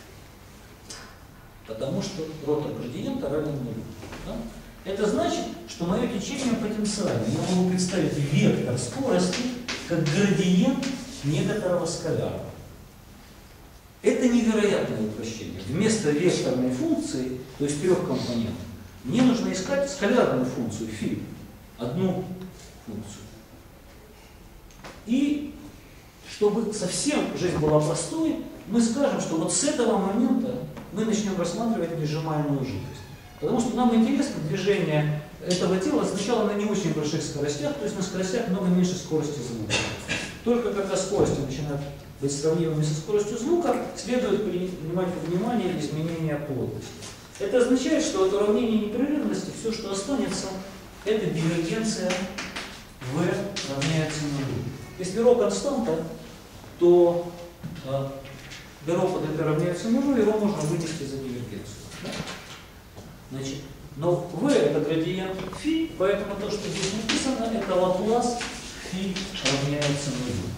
Потому что ротор градиента равен нулю. Да? Это значит, что мое течение потенциально. Я могу представить вектор скорости как градиент некоторого скаляра. Это невероятное упрощение. Вместо векторной функции, то есть трех компонентов, мне нужно искать скалярную функцию φ, одну функцию. И чтобы совсем жизнь была простой, мы скажем, что вот с этого момента мы начнем рассматривать несжимаемую жидкость. Потому что нам интересно движение этого тела сначала на не очень больших скоростях, то есть на скоростях много меньше скорости звука. Только когда скорости начинают быть сравнимыми со скоростью звука, следует принимать во внимание изменения плотности. Это означает, что от уравнения непрерывности все, что останется, это дивергенция v равняется нулю. Если ρ константа, то э, ρ под это равняется нулю, его можно вынести за дивергенцию. Да? Значит, но v это градиент φ, поэтому то, что здесь написано, это лаплас φ равняется нулю.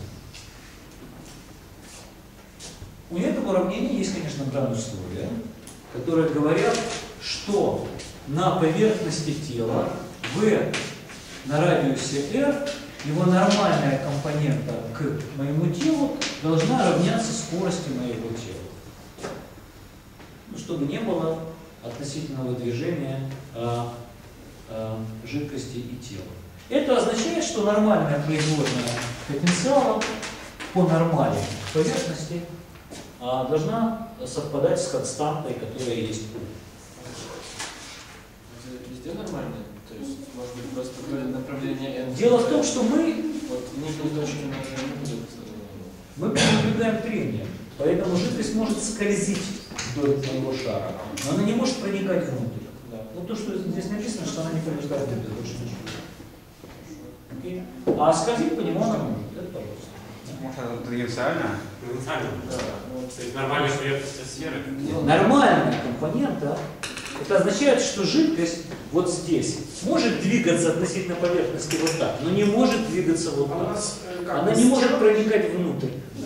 У этого уравнения есть, конечно, грань условия, которые говорят, что на поверхности тела v на радиусе r его нормальная компонента к моему телу должна равняться скорости моего тела. Ну, чтобы не было относительного движения а, а, жидкости и тела. Это означает, что нормальная производная потенциала по нормали поверхности а, должна совпадать с константой, которая есть у. Это везде нормально? То есть, может быть, просто направление n. Дело в том, что мы, вот некие точки на n будет. мы наблюдаем трение, поэтому жидкость может скользить вдоль моего шара, но она не может проникать внутрь. Да. Вот то, что здесь написано, что она не проникает внутрь, больше ничего. Окей? А скользить по нему она может. Это пожалуйста. Может, это тангенциально? Тангенциально. Да. То есть нормальная поверхность сферы. Нормальная компонента, это означает, что жидкость вот здесь может двигаться относительно поверхности вот так, но не может двигаться вот так. Она не может проникать внутрь.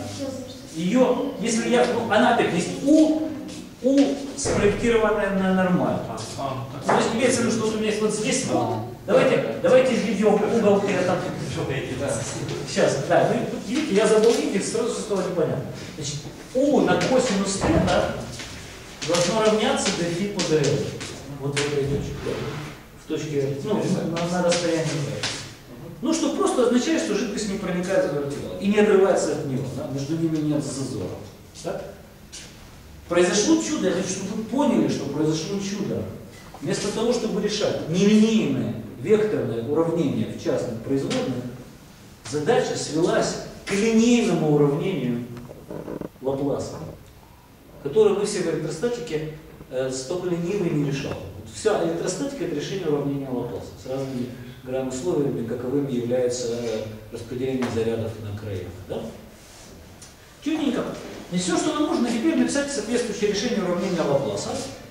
Ее, если я, ну, она опять есть У, У спроектированная на нормаль. То есть имеется в виду, что вот у меня есть вот здесь вот. Давайте, давайте введем угол там. Сейчас, да, вы видите, я забыл индекс, сразу стало непонятно. Значит, У на косинус θ должно равняться дельфи по dl. Вот в этой точке. В точке, ну, на, на расстоянии b. Ну, что просто означает, что жидкость не проникает в тело и не отрывается от него. Да? Между ними нет зазора. Так? Произошло чудо, я хочу, чтобы вы поняли, что произошло чудо. Вместо того, чтобы решать нелинейное векторное уравнение в частных производных, задача свелась к линейному уравнению Лапласа, которое мы все в электростатике э, столько ленивый не решал. Вот вся электростатика — это решение уравнения Лапласа с разными гран-условиями, каковыми является распределение зарядов на краях. Да? Чудненько. И все, что нам нужно, теперь написать соответствующее решение уравнения Лапласа.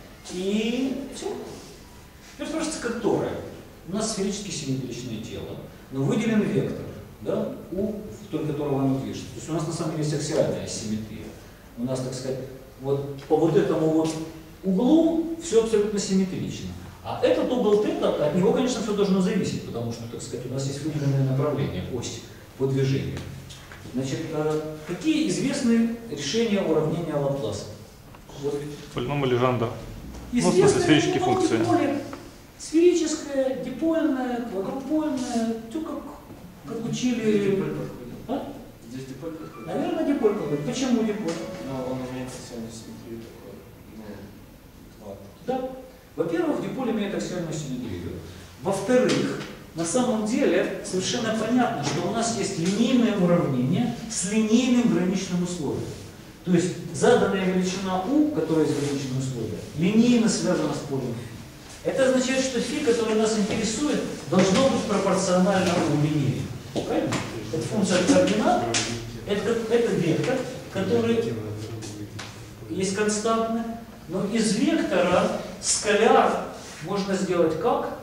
И все. Теперь спрашивается, которое. У нас сферически симметричное тело, но выделен вектор, да, у, вдоль которого оно движется. То есть у нас на самом деле есть аксиальная симметрия. У нас, так сказать, вот по вот этому вот углу все абсолютно симметрично. А этот угол θ, от него, конечно, все должно зависеть, потому что, так сказать, у нас есть выделенное направление, ось по движению. Значит, какие известны решения уравнения Лапласа? Вот. По-любому Лежандер. Известные, Ну, в смысле, сферические ну, функции. диполе, сферическое, дипольное, квадрупольное, все как, как учили. А? Здесь диполь подходит. Наверное, диполь какой-то. Почему диполь? Но он имеет аксиальную симметрию такой. Ну, ладно. Да. Во-первых, диполь имеет аксиальную симметрию. Во-вторых, на самом деле совершенно понятно, что у нас есть линейное уравнение с линейным граничным условием. То есть заданная величина u, которая есть граничное условие, линейно связана с полем φ. Это означает, что φ, которое нас интересует, должно быть пропорционально у линейно. Правильно? Это функция координат, это, это вектор, который есть константный, но из вектора скаляр можно сделать как?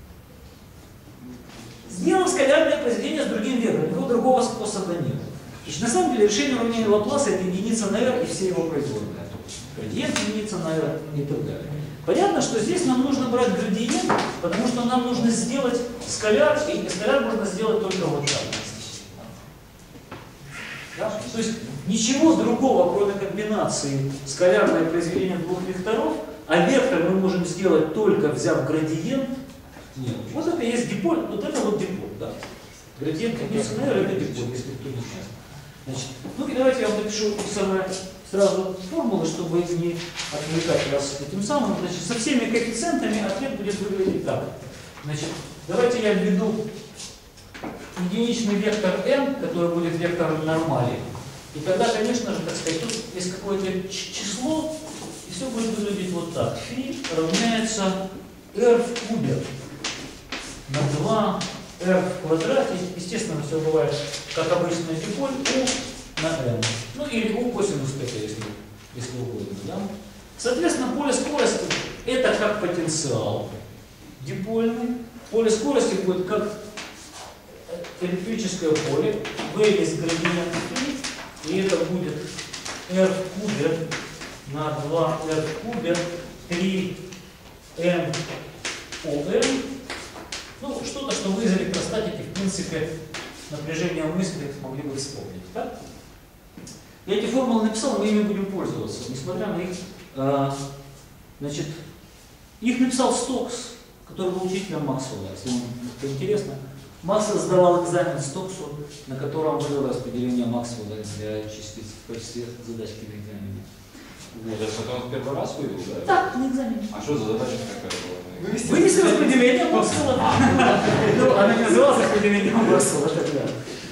Сделаем скалярное произведение с другим вектором, никакого другого способа нет. Значит, на самом деле решение уравнения Лапласа — это единица на r и все его производные. Градиент единица на r и так далее. Понятно, что здесь нам нужно брать градиент, потому что нам нужно сделать скаляр, и скаляр можно сделать только вот так. Да? То есть ничего другого, кроме комбинации скалярное произведение двух векторов, а вектор мы можем сделать только взяв градиент. Нет. Вот это есть диполь, вот это вот диполь, да. Градиент единицы на r — это диполь, если кто не знает. Значит, ну и давайте я вам напишу самое, сразу формулы, чтобы не отвлекать вас этим самым. Значит, со всеми коэффициентами ответ будет выглядеть так. Значит, давайте я введу единичный вектор n, который будет вектором нормали. И тогда, конечно же, так сказать, тут есть какое-то число, и все будет выглядеть вот так. Φ равняется r в кубе на два r в квадрате. Естественно, все бывает, как обычно, диполь u на n. Ну или u косинус θ, если, если угодно. Да? Соответственно, поле скорости — это как потенциал дипольный. Поле скорости будет как электрическое поле, V есть градиент φ, и это будет R в кубе на два R в кубе три М О М. Ну, что-то, что вы из электростатики, в принципе, напряжение мысли могли бы вспомнить. Так? Я эти формулы написал, мы ими будем пользоваться, несмотря на их, э, значит, их написал Стокс, который был учителем Максвелла, если вам это интересно. Максвелл сдавал экзамен Стоксу, на котором было распределение Максвелла для частиц в качестве задачки на экзамене. Вот, это он в первый раз вывел, да? Так, на экзамене. А что за задача такая была? Вынесли распределение Максвелла. Ну, она не называлась распределением Максвелла тогда.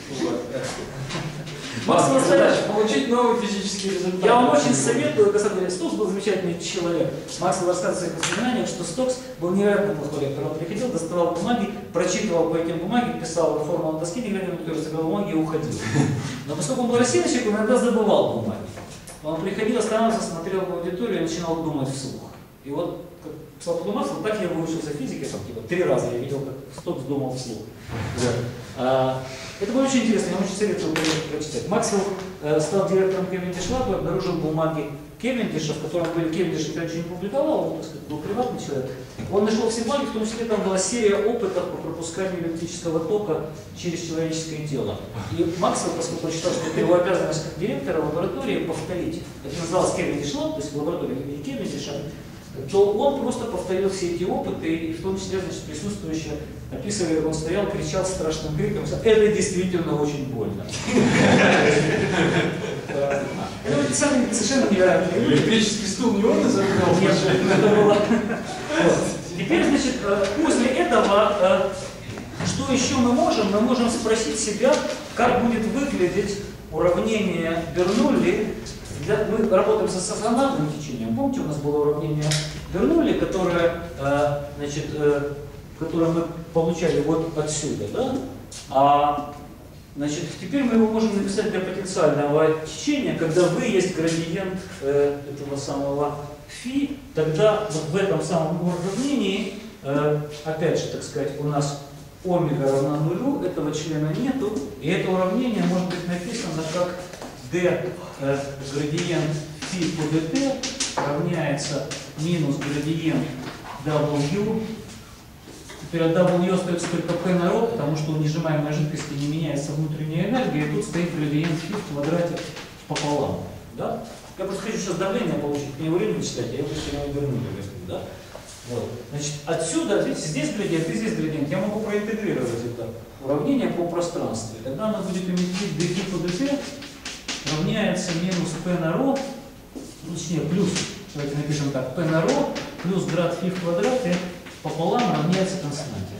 Максвелл задача получить новый физический результат. Я вам очень советую, на самом деле, Стокс был замечательный человек. Максвелл рассказывает в своих воспоминаниях, что Стокс был невероятно плохой лектор. Он приходил, доставал бумаги, прочитывал по этим бумаге, писал формулу на доске, не глядя на которую собирал бумаги и уходил. Но поскольку он был рассеянщик, он иногда забывал бумаги. Он приходил, останавливался, смотрел в аудиторию и начинал думать вслух. И вот, как писал потом Максвелл, так я выучился физике, там, типа, три раза я видел, как Стокс думал вслух. Вот. А, это было очень интересно, я вам очень советую прочитать. Максвелл э, стал директором Кевендиш Лаба, обнаружил бумаги Кевендиша, в котором были Кевендиш никогда ничего не публиковал, он, так сказать, был приватный человек. Он нашел все бумаги, в том числе там была серия опытов по пропусканию электрического тока через человеческое тело. И Максвелл, поскольку он считал, что это его обязанность как директора лаборатории повторить, это называлось Кевендиш Лаб, то есть лаборатория Кевендиша, то он просто повторил все эти опыты, и в том числе, значит, присутствующие описывали, как он стоял, кричал страшным криком, это действительно очень больно. Это совершенно невероятно. Электрический стул не он изобрел? Нет, это было. Теперь, значит, после этого, что еще мы можем? Мы можем спросить себя, как будет выглядеть уравнение Бернулли. Для, мы работаем со стационарным течением. Помните, у нас было уравнение Бернулли, которое, э, значит, э, которое мы получали вот отсюда, да? А, значит, теперь мы его можем написать для потенциального течения, когда V есть градиент э, этого самого φ, тогда вот в этом самом уравнении, э, опять же, так сказать, у нас омега равна нулю, этого члена нету, и это уравнение может быть написано как d э, градиент φ по dt равняется минус градиент w. Теперь от w остается только p на ρ, потому что у несжимаемой жидкости не меняется внутренняя энергия, и тут стоит градиент φ в квадрате пополам. Да? Я просто хочу сейчас давление получить, мне времени читать, я его не верну. Да? Вот. Значит, отсюда, видите, здесь градиент и здесь градиент, я могу проинтегрировать это уравнение по пространству. И тогда оно будет иметь вид dφ по dt равняется минус p на ρ, точнее плюс, давайте напишем так, p на ρ плюс град φ в квадрате пополам равняется константе.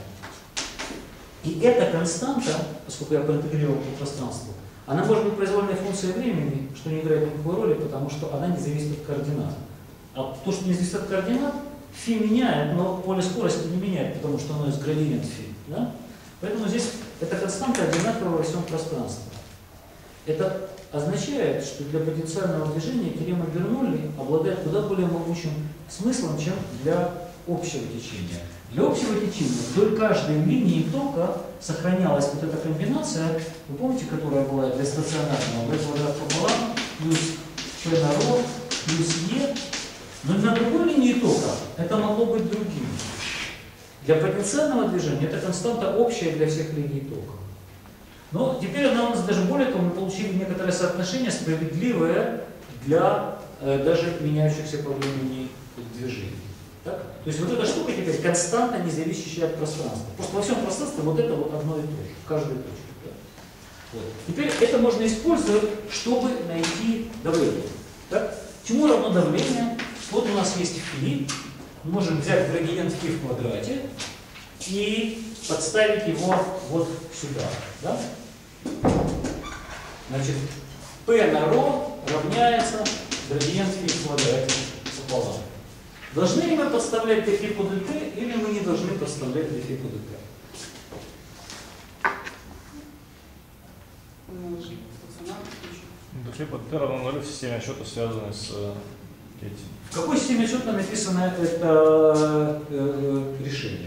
И эта константа, поскольку я проинтегрировал по пространству, она может быть произвольной функцией времени, что не играет никакой роли, потому что она не зависит от координат. А то, что не зависит от координат, φ меняет, но поле скорости не меняет, потому что оно есть градиент φ. Да? Поэтому здесь эта константа одинаковая во всем пространстве. Это означает, что для потенциального движения теорема Бернулли обладает куда более могучим смыслом, чем для общего течения. Для общего течения вдоль каждой линии тока сохранялась вот эта комбинация, вы помните, которая была для стационарного, v квадрат пополам, плюс p на ρ, плюс e, но на другой линии тока это могло быть другим. Для потенциального движения эта константа общая для всех линий тока. Но теперь она у нас даже более того, мы получили некоторое соотношение справедливое для э, даже меняющихся по времени движений. Так? То есть вот эта штука теперь константа, не зависящая от пространства. Просто во всем пространстве вот это вот одно и то же, в каждой точке. Да? Вот. Теперь это можно использовать, чтобы найти давление. Так? Чему равно давление? Вот у нас есть φ, мы можем взять градиент φ в квадрате и подставить его вот сюда. Да? Значит, p на ρ равняется градиент φ в квадрате пополам. Должны ли мы подставлять dφ по dt, или мы не должны подставлять dφ по dt? dφ по dt равно нулю в системе отсчета, связанной с этим. В какой системе отсчета написано это э, решение?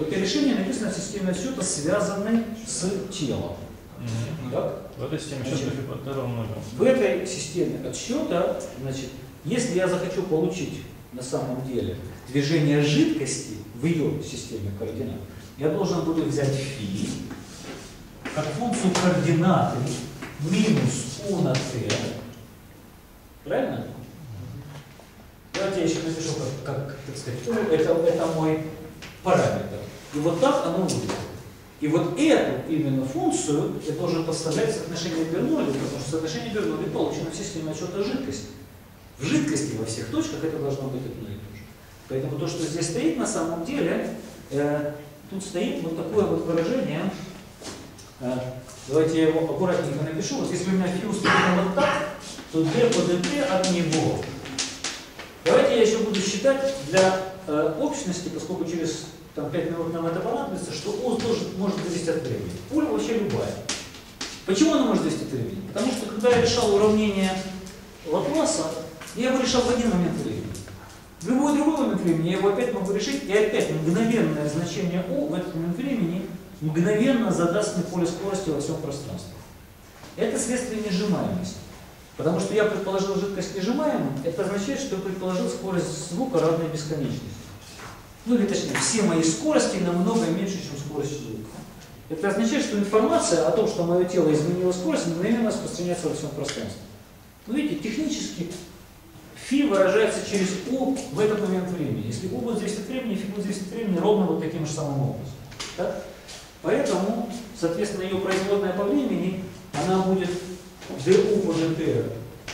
Это решение написано в системе отсчета, связанной с телом. Мгм. Так? В этой системе счета Значит, P по T равно нулю. В этой системе отсчета, значит, если я захочу получить на самом деле движение жидкости в ее системе координат, я должен буду взять φ как функцию координаты минус u на t. Правильно? Давайте я еще напишу, как, как так сказать, u это, это мой параметр. И вот так оно выглядит. И вот эту именно функцию я должен подставлять в соотношение Бернолли, потому что соотношение Бернолли получено в системе отсчета жидкости. В жидкости во всех точках это должно быть одно и то же. Поэтому то, что здесь стоит, на самом деле, э, тут стоит вот такое вот выражение. Э, давайте я его аккуратненько напишу. Вот если у меня фи устроено вот так, то d по dt от него. Давайте я еще буду считать для э, общности, поскольку через там, пять минут нам это понадобится, что ОС тоже может зависеть от времени. Пуля вообще любая. Почему она может зависеть от времени? Потому что когда я решал уравнение Лапласа, я его решал в один момент времени. В любой другой момент времени я его опять могу решить, и опять мгновенное значение О в этот момент времени мгновенно задаст мне поле скорости во всем пространстве. Это следствие несжимаемости. Потому что я предположил жидкость несжимаемой, это означает, что я предположил скорость звука равной бесконечности. Ну или точнее, все мои скорости намного меньше, чем скорость звука. Это означает, что информация о том, что мое тело изменило скорость, мгновенно распространяется во всем пространстве. Ну видите, технически φ выражается через u в этот момент времени. Если u будет зависеть от времени, φ будет зависеть от времени ровно вот таким же самым образом. Так? Поэтому, соответственно, ее производная по времени, она будет du по dt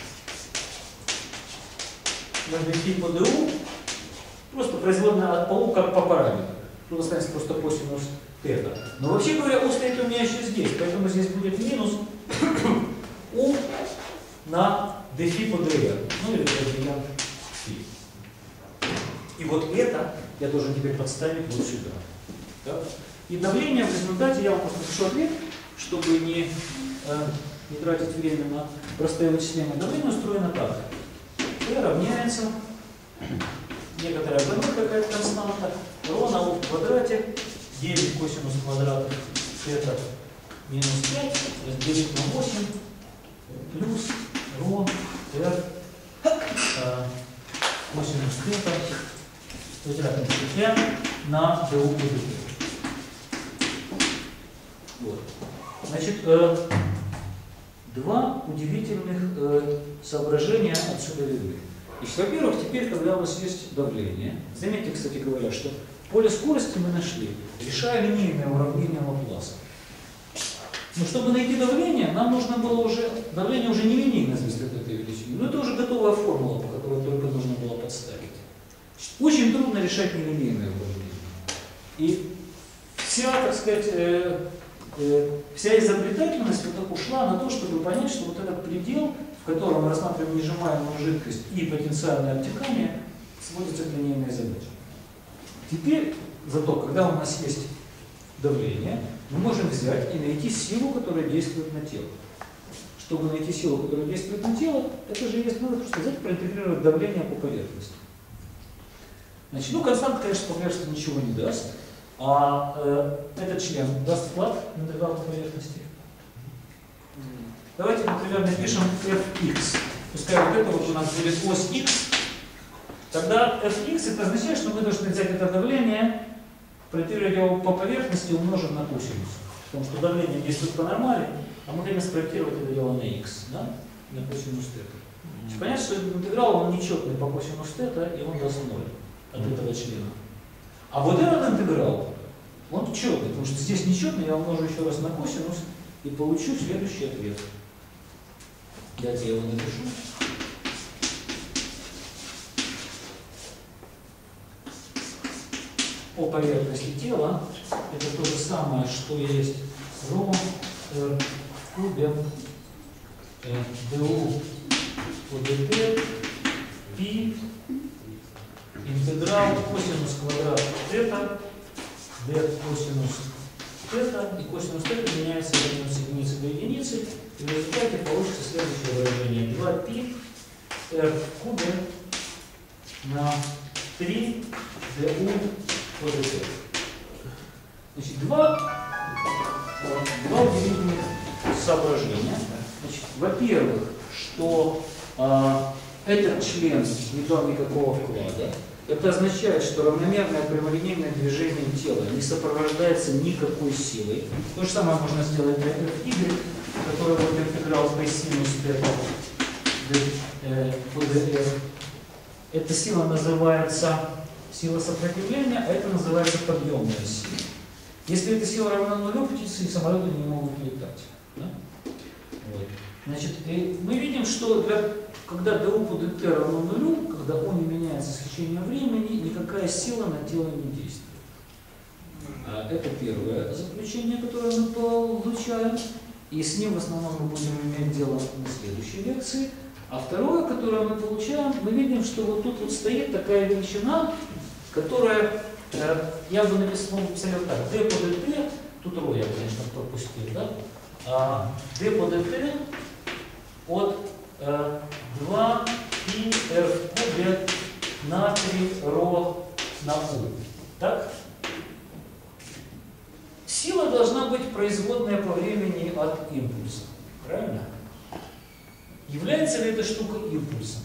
на dφ по du, просто производная от полу как по параметру. Тут останется просто косинус θ. Но вообще говоря, u стоит у меня еще здесь, поэтому здесь будет минус u на dφ по dr, ну или градиент φ. И вот это я должен теперь подставить вот сюда. Так? И давление в результате, я вам просто напишу ответ, чтобы не, э, не тратить время на простое вычисление. Давление устроено так. P равняется некоторая b какая-то константа, ρ на u в квадрате, девять косинус квадрата θ минус пять разделить на восемь плюс ρ r э, косинус θ квадратный n на du по dt. Вот. Значит, э, два удивительных э, соображения отсюда видны. Во-первых, теперь, когда у нас есть давление, заметьте, кстати говоря, что поле скорости мы нашли, решая линейное уравнение Лапласа. Но чтобы найти давление, нам нужно было уже, давление уже не линейно зависит от этой величины, но это уже готовая формула, по которой только нужно было подставить. Очень трудно решать нелинейное уравнение. И вся, так сказать, э, э, вся изобретательность вот так ушла на то, чтобы понять, что вот этот предел, в котором мы рассматриваем несжимаемую жидкость и потенциальное обтекание, сводится к линейной задаче. Теперь, зато, когда у нас есть давление, мы можем взять и найти силу, которая действует на тело. Чтобы найти силу, которая действует на тело, это же есть, надо просто взять и проинтегрировать давление по поверхности. Значит, ну, константа, конечно, по поверхности ничего не даст, а э, этот член даст вклад в интеграл по поверхности. Давайте, например, напишем fx. Пускай вот это вот у нас будет ось x. Тогда fx это означает, что мы должны взять это давление, проектировать его по поверхности, умножить на косинус. Потому что давление действует по нормали, а мы хотим спроектировать это дело на x, да? На косинус θ. Понятно, что интеграл он нечетный по косинус θ, и он даст ноль от этого члена. А вот этот интеграл, он четный, потому что здесь нечетный, я умножу еще раз на косинус и получу следующий ответ. Давайте я его напишу. По поверхности тела это то же самое, что есть ρ r в кубе э, du по dt π интеграл косинус квадрат θ d косинус θ, и косинус θ меняется с единицы до единицы, и в результате получится следующее выражение: два π r в кубе на три du по dt. Значит, два, два удивительных соображения. Значит, во-первых, что а, этот член не дал никакого вклада. Это означает, что равномерное прямолинейное движение тела не сопровождается никакой силой. То же самое можно сделать для эф игрек, который вот интеграл по синус по дэ эр. Эта сила называется сила сопротивления, а это называется подъемная сила. Если эта сила равна нулю, птицы и самолеты не могут летать. Да? Вот. Значит, и мы видим, что для, когда ду по dt равно нулю, когда O не меняется с течением времени, никакая сила на тело не действует. А это первое заключение, которое мы получаем, и с ним в основном мы будем иметь дело на следующей лекции. А второе, которое мы получаем, мы видим, что вот тут вот стоит такая величина, которая, э, я бы написал, написал так, d по dt, тут ρ я, конечно, пропустил, да? А, d по dt от э, два пи эр в кубе на три ρ на u. Так? Сила должна быть производная по времени от импульса. Правильно? Является ли эта штука импульсом?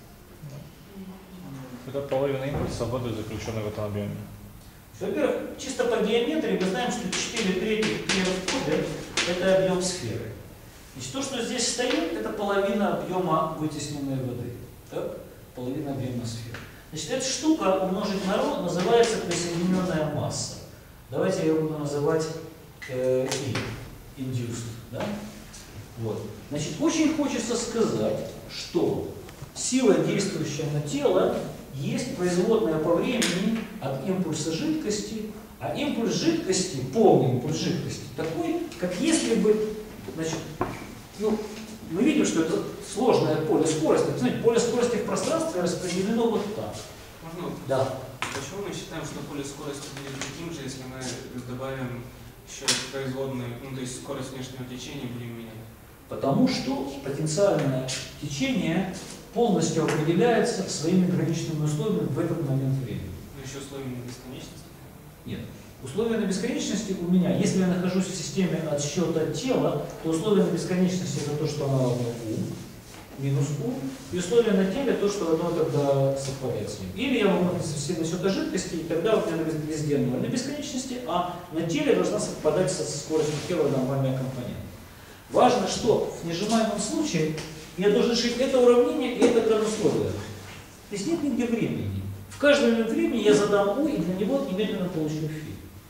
Это половина импульса воды, заключенной в этом объеме. Во-первых, чисто по геометрии мы знаем, что четыре третьих пи эр в кубе это объем сферы. Значит, то, что здесь стоит, это половина объема вытесненной воды. Так? Половина объема сферы. Значит, эта штука умножить на ρ называется присоединенная масса. Давайте я ее буду называть э, I, induced. Да? Вот. Значит, очень хочется сказать, что сила, действующая на тело, есть производная по времени от импульса жидкости, а импульс жидкости, полный импульс жидкости, такой, как если бы, значит, ну, мы видим, что это сложное поле скорости. Знаете, поле скорости в пространстве распределено вот так. Можно? Да. Почему мы считаем, что поле скорости будет таким же, если мы добавим еще производную, ну то есть скорость внешнего течения будем менять? Потому что потенциальное течение полностью определяется своими граничными условиями в этот момент времени. Но еще условия на бесконечности? Нет. Условия на бесконечности у меня, если я нахожусь в системе отсчета тела, то условия на бесконечности это то, что оно равно U, минус U, и условия на теле то, что оно тогда совпадает с ним. Или я могу написать систему отсчета жидкости, и тогда у меня везде ноль на бесконечности, а на теле должна совпадать со скоростью тела нормальная компонента. Важно, что в нежимаемом случае я должен решить это уравнение и это гран-условие. То есть нет нигде времени. В каждый момент времени я задам U, и для него немедленно получу φ.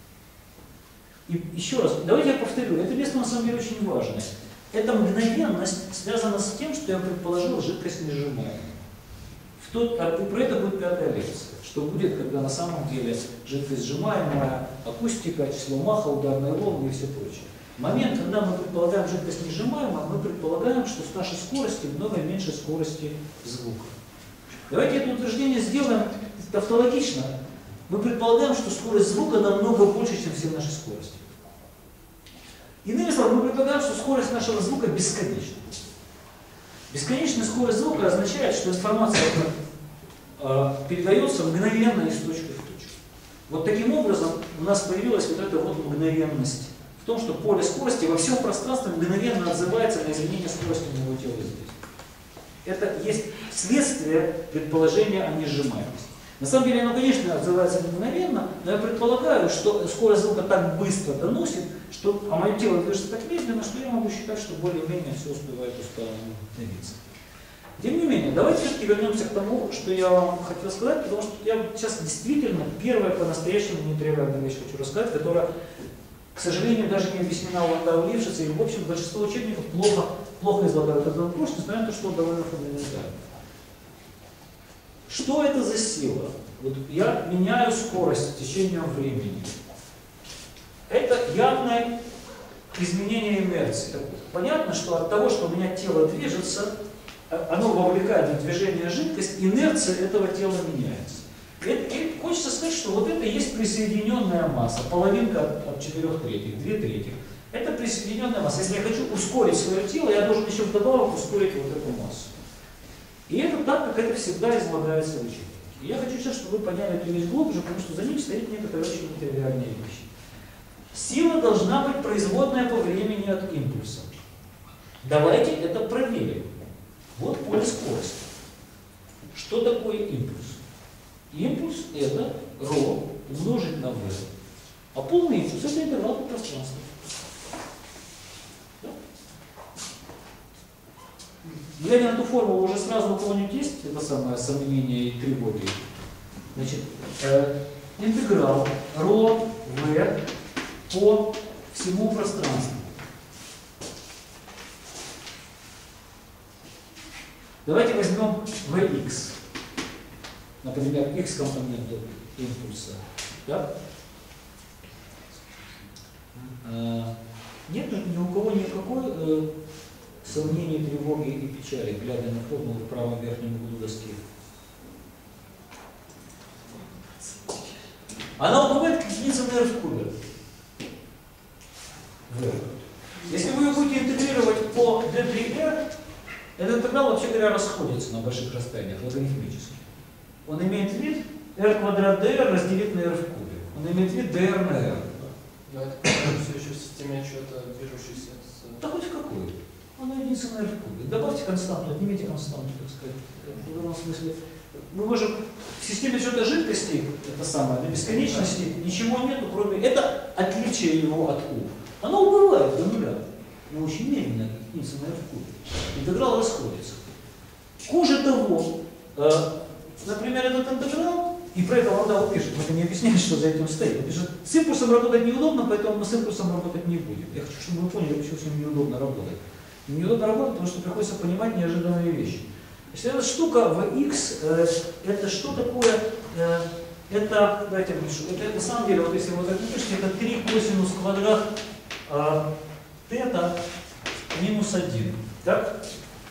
И еще раз, давайте я повторю, это место на самом деле очень важное. Эта мгновенность связана с тем, что я предположил жидкость несжимаемая. В тот, а про это будет пятая лекция. Что будет, когда на самом деле жидкость сжимаемая, акустика, число Маха, ударные волны и все прочее. Момент, когда мы предполагаем жидкость несжимаемую, мы предполагаем, что с нашей скорости много меньше скорости звука. Давайте это утверждение сделаем тавтологично. Мы предполагаем, что скорость звука намного больше, чем все наши скорости. Иными словами, мы предполагаем, что скорость нашего звука бесконечна. Бесконечная скорость звука означает, что информация э, передается мгновенно из точки в точку. Вот таким образом у нас появилась вот эта вот мгновенность в том, что поле скорости во всем пространстве мгновенно отзывается на изменение скорости моего тела здесь. Это есть следствие предположения о несжимаемости. На самом деле оно, конечно, отзывается мгновенно, но я предполагаю, что скорость звука так быстро доносит, что, а мое тело движется так медленно, что я могу считать, что более-менее все успевает установиться. Тем не менее, давайте все-таки вернемся к тому, что я вам хотел сказать, потому что я сейчас действительно первая по-настоящему нетривиальная вещь хочу рассказать, которая, к сожалению, даже не объяснена у Ландау Лившица, и в общем большинство учебников плохо, плохо излагают этот вопрос, несмотря на то, что он довольно фундаментальный. Что это за сила? Вот я меняю скорость с течением времени. Это явное изменение инерции. Понятно, что от того, что у меня тело движется, оно вовлекает в движение жидкость, инерция этого тела меняется. И, и хочется сказать, что вот это и есть присоединенная масса, половинка от, от четырех третьих, две трети. Это присоединенная масса. Если я хочу ускорить свое тело, я должен еще вдобавок ускорить вот эту массу. И это так, как это всегда излагается в учебнике. И я хочу сейчас, чтобы вы поняли эту вещь глубже, потому что за ним стоит некоторые очень нетривиальные вещи. Сила должна быть производная по времени от импульса. Давайте это проверим. Вот поле скорости. Что такое импульс? Импульс это ρ умножить на v. А полный импульс это интеграл по пространству. Да? Глядя на эту формулу, уже сразу у кого-нибудь есть это самое сомнение и тревоги. Значит, э, интеграл ρ v по всему пространству. Давайте возьмем vx, например, x компоненту импульса. Да? А, нет ни у кого никакой э, сомнений, тревоги и печали, глядя на формулу в правом верхнем углу доски. Она убывает как единица на r в кубе. Если вы ее будете интегрировать по d три r, этот интеграл, вообще говоря, расходится на больших расстояниях логарифмически. Он имеет вид r квадрат dr разделить на r в кубе. Он имеет вид dr на r. Но это все еще в системе отчета движущийся с... Да хоть какой. Он единица на r в кубе. Добавьте константу, отнимите константу, так сказать. В этом смысле. Мы можем в системе отчета жидкости, это самое, до бесконечности, ничего нету, кроме... Это отличие его от u. Оно убывает до нуля. Но очень медленно, единица на r в кубе. Интеграл расходится. Хуже того, э, например, этот интеграл, и про это Ландау пишет, мы это не объясняем, что за этим стоит. Он пишет, с импульсом работать неудобно, поэтому мы с импульсом работать не будем. Я хочу, чтобы вы поняли, почему с ним неудобно работать. Неудобно работать, потому что приходится понимать неожиданные вещи. Если эта штука vx, э, это что такое? Э, это, давайте я напишу, это на самом деле, вот если вы так напишите, это три косинус квадрат э, тета минус один. Так?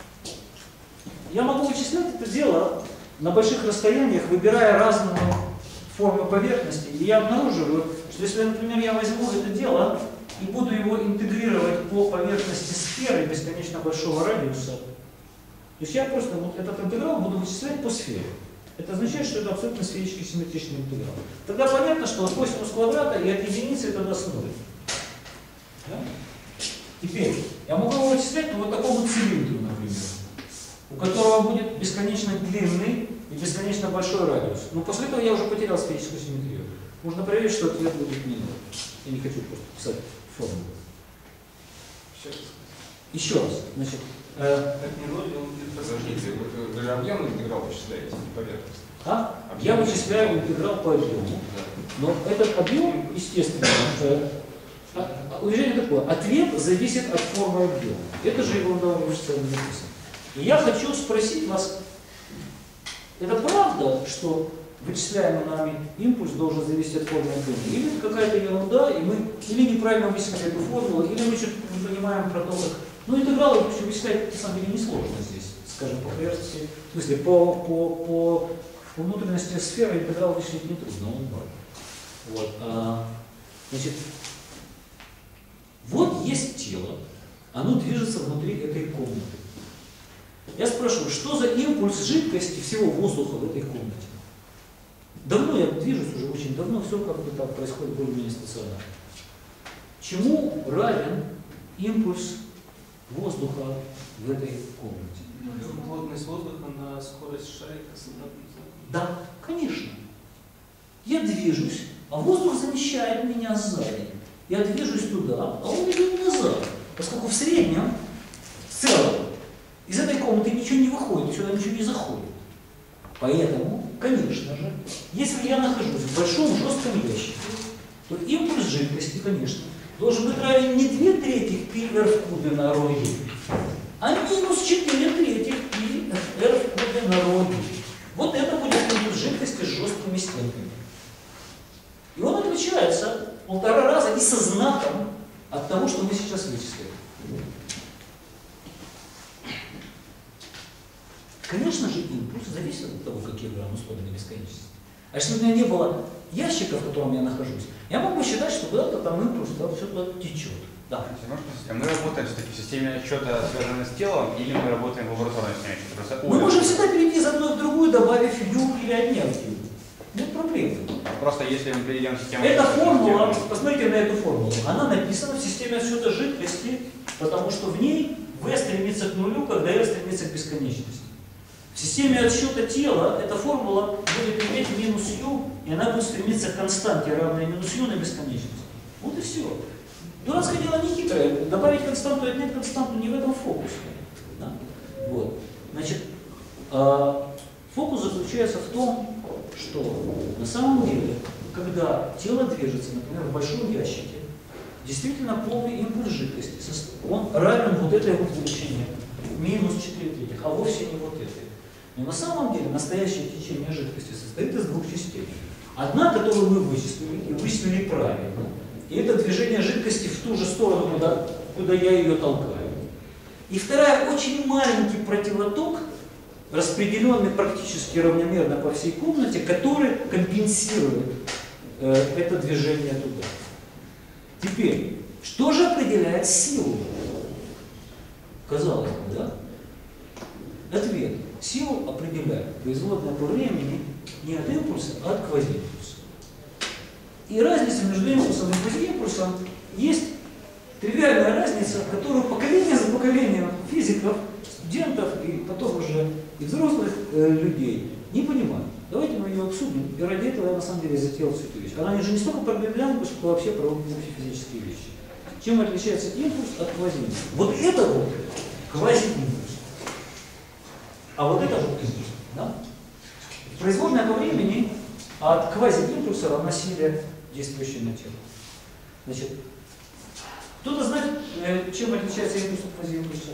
Я могу вычислять это дело на больших расстояниях, выбирая разную форму поверхности, и я обнаруживаю, что если, например, я возьму это дело и буду его интегрировать по поверхности сферы бесконечно большого радиуса, то есть я просто вот этот интеграл буду вычислять по сфере. Это означает, что это абсолютно сферически симметричный интеграл. Тогда понятно, что от косинус квадрата и от единицы это даст ноль. Да? Теперь, я могу его вычислять по вот такому цилиндру, например, у которого будет бесконечно длинный и бесконечно большой радиус. Но после этого я уже потерял сферическую симметрию. Можно проверить, что ответ будет не ноль. Я не хочу просто писать формулу. Еще раз. Значит, э, Так не ноль, он будет Подождите, вы, вы же объемный интеграл вычисляете, не поверхность. а? Я вычисляю интеграл по объему. Но этот объем, естественно, э, уверение такое. Ответ зависит от формы объема. Это же его на университете написано. И я хочу спросить вас, это правда, что вычисляемый нами импульс должен зависеть от формы объема? Или это какая-то ерунда, и мы или неправильно вычислили эту формулу, или мы что-то не понимаем про то, как... Ну, интегралы вообще вычислять на самом деле несложно здесь, скажем, по поверхности. В смысле, по, по, по, по внутренности сферы интеграл вычислить не трудно, он ноль. Вот, а, значит, вот есть тело, оно движется внутри этой комнаты. Я спрашиваю, что за импульс жидкости всего воздуха в этой комнате? Давно я движусь, уже очень давно, все как бы так происходит более-менее стационарно. Чему равен импульс воздуха в этой комнате? Плотность воздуха на скорость шарика с обратным. Да, конечно. Я движусь, а воздух замещает меня сзади. Я движусь туда, а он идет назад. Поскольку в среднем, в целом, из этой комнаты ничего не выходит, сюда ничего не заходит. Поэтому, конечно же, если я нахожусь в большом жестком ящике, то импульс жидкости, конечно, должен быть равен не две трети πr в кубе на ρe, а минус четыре трети πr в кубе на ρe. Вот это будет импульс жидкости с жесткими стенками. И он отличается в полтора раза и со знаком от того, что мы сейчас вычислили. Конечно же, импульс зависит от того, какие граммы условия бесконечности. А если у меня не было ящика, в котором я нахожусь, я могу считать, что куда-то там импульс, да, все туда течет. Да. Мы работаем все-таки в системе отчета, связанной с телом, или мы работаем в лабораторной системе отчета? Мы можем всегда перейти из одной в другую, добавив ю или отняв ю. Нет проблем. Просто если мы перейдем в систему... Эта формула, посмотрите на эту формулу, она написана в системе отсчета жидкости, потому что в ней V стремится к нулю, когда R стремится к бесконечности. В системе отсчета тела эта формула будет иметь минус U, и она будет стремиться к константе, равной минус U на бесконечность. Вот и все. Дурацкое дело не хитрое. Добавить константу и отнять константу не в этом фокусе. Да? Вот. Значит, фокус заключается в том, что на самом деле, когда тело движется, например, в большом ящике, действительно полный импульс жидкости, он равен вот этой вот величине, минус четыре третьих, а вовсе не вот этой. Но на самом деле настоящее течение жидкости состоит из двух частей. Одна, которую мы вычислили, и вычислили правильно, и это движение жидкости в ту же сторону, куда, куда я ее толкаю. И вторая, очень маленький противоток, распределенный практически равномерно по всей комнате, который компенсирует э, это движение туда. Теперь, что же определяет силу? Казалось бы, да? Ответ. Силу определяет производная по времени не от импульса, а от квазиимпульса. И разница между импульсом и квазиимпульсом есть тривиальная разница, которую поколение за поколением физиков, студентов и потом уже и взрослых э, людей не понимают. Давайте мы ее обсудим. И ради этого я на самом деле затеял всю эту вещь. Она же не столько про гравитацию, сколько вообще про общие физические вещи. Чем отличается импульс от квазиимпульса? Вот это вот квазиимпульс. А вот это вот импульс. Да? Производная по времени от квазиимпульса равна силе, действующей на тело. Значит, кто-то знает, чем отличается импульс от квазиимпульса?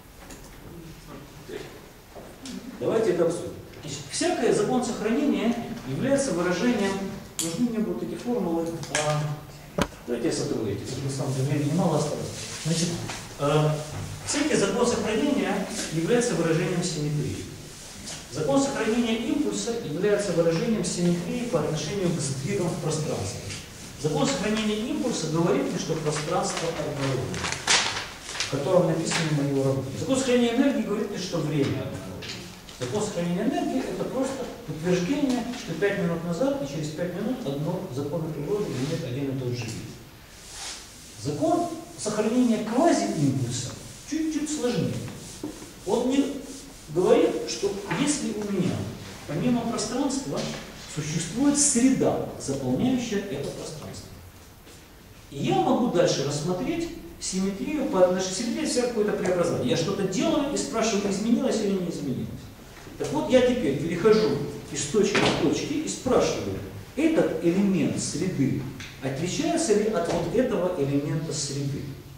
Давайте это обсудим. Значит, всякий закон сохранения является выражением, нужны мне будут эти формулы, а, давайте я сотру эти, на самом деле времени мало осталось. Значит, а, всякий закон сохранения является выражением симметрии. Закон сохранения импульса является выражением симметрии по отношению к сдвигам в пространстве. Закон сохранения импульса говорит мне, что пространство однородно, в котором написаны мои уравнения. Закон сохранения энергии говорит мне, что время однородно. Закон сохранения энергии – это просто утверждение, что пять минут назад и через пять минут одно законы природы имеет один и тот же вид. Закон сохранения квазиимпульса чуть-чуть сложнее. Он мне говорит, что если у меня помимо пространства существует среда, заполняющая это пространство, и я могу дальше рассмотреть симметрию по отношению к симметрии, все какое-то преобразование. Я что-то делаю и спрашиваю, изменилось или не изменилось. Так вот, я теперь перехожу из точки в точки и спрашиваю, этот элемент среды отличается ли от вот этого элемента среды?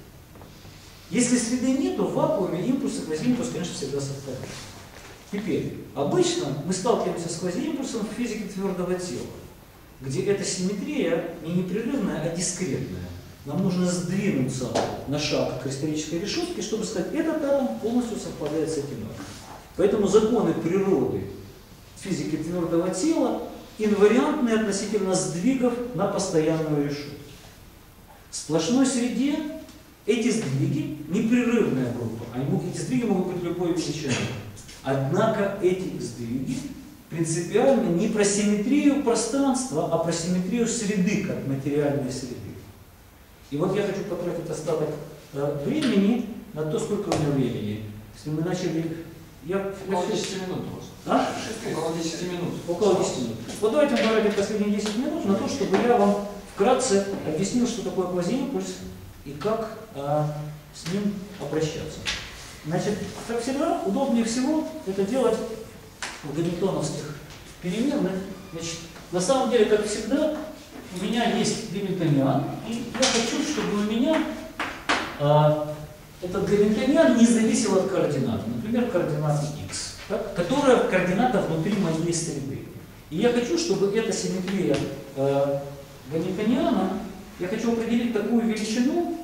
Если среды нет, то в вакууме импульс и квазиимпульс, конечно, всегда совпадают. Теперь, обычно мы сталкиваемся с квазиимпульсом в физике твердого тела, где эта симметрия не непрерывная, а дискретная. Нам нужно сдвинуться на шаг к кристаллической решетке, чтобы сказать, этот атом полностью совпадает с этим атомом. Поэтому законы природы физики твердого тела инвариантны относительно сдвигов на постоянную решетку. В сплошной среде эти сдвиги непрерывная группа, они, эти сдвиги могут быть любой величины. Однако эти сдвиги принципиально не про симметрию пространства, а про симметрию среды, как материальной среды. И вот я хочу потратить остаток э, времени на то, сколько у меня времени. Если мы начали... Я... Около десяти минут просто. А? Около десяти минут. Около десяти минут. Вот давайте мы потратим последние десять минут на то, чтобы я вам вкратце объяснил, что такое квазиимпульс и как э, с ним обращаться. Значит, как всегда, удобнее всего это делать в гамильтоновских переменных. Значит, на самом деле, как всегда, у меня есть гамильтониан, и я хочу, чтобы у меня э, этот гамильтониан не зависел от координаты, например, координаты x, так, которая координата внутри моей среды. И я хочу, чтобы эта симметрия э, гамильтониана, я хочу определить такую величину,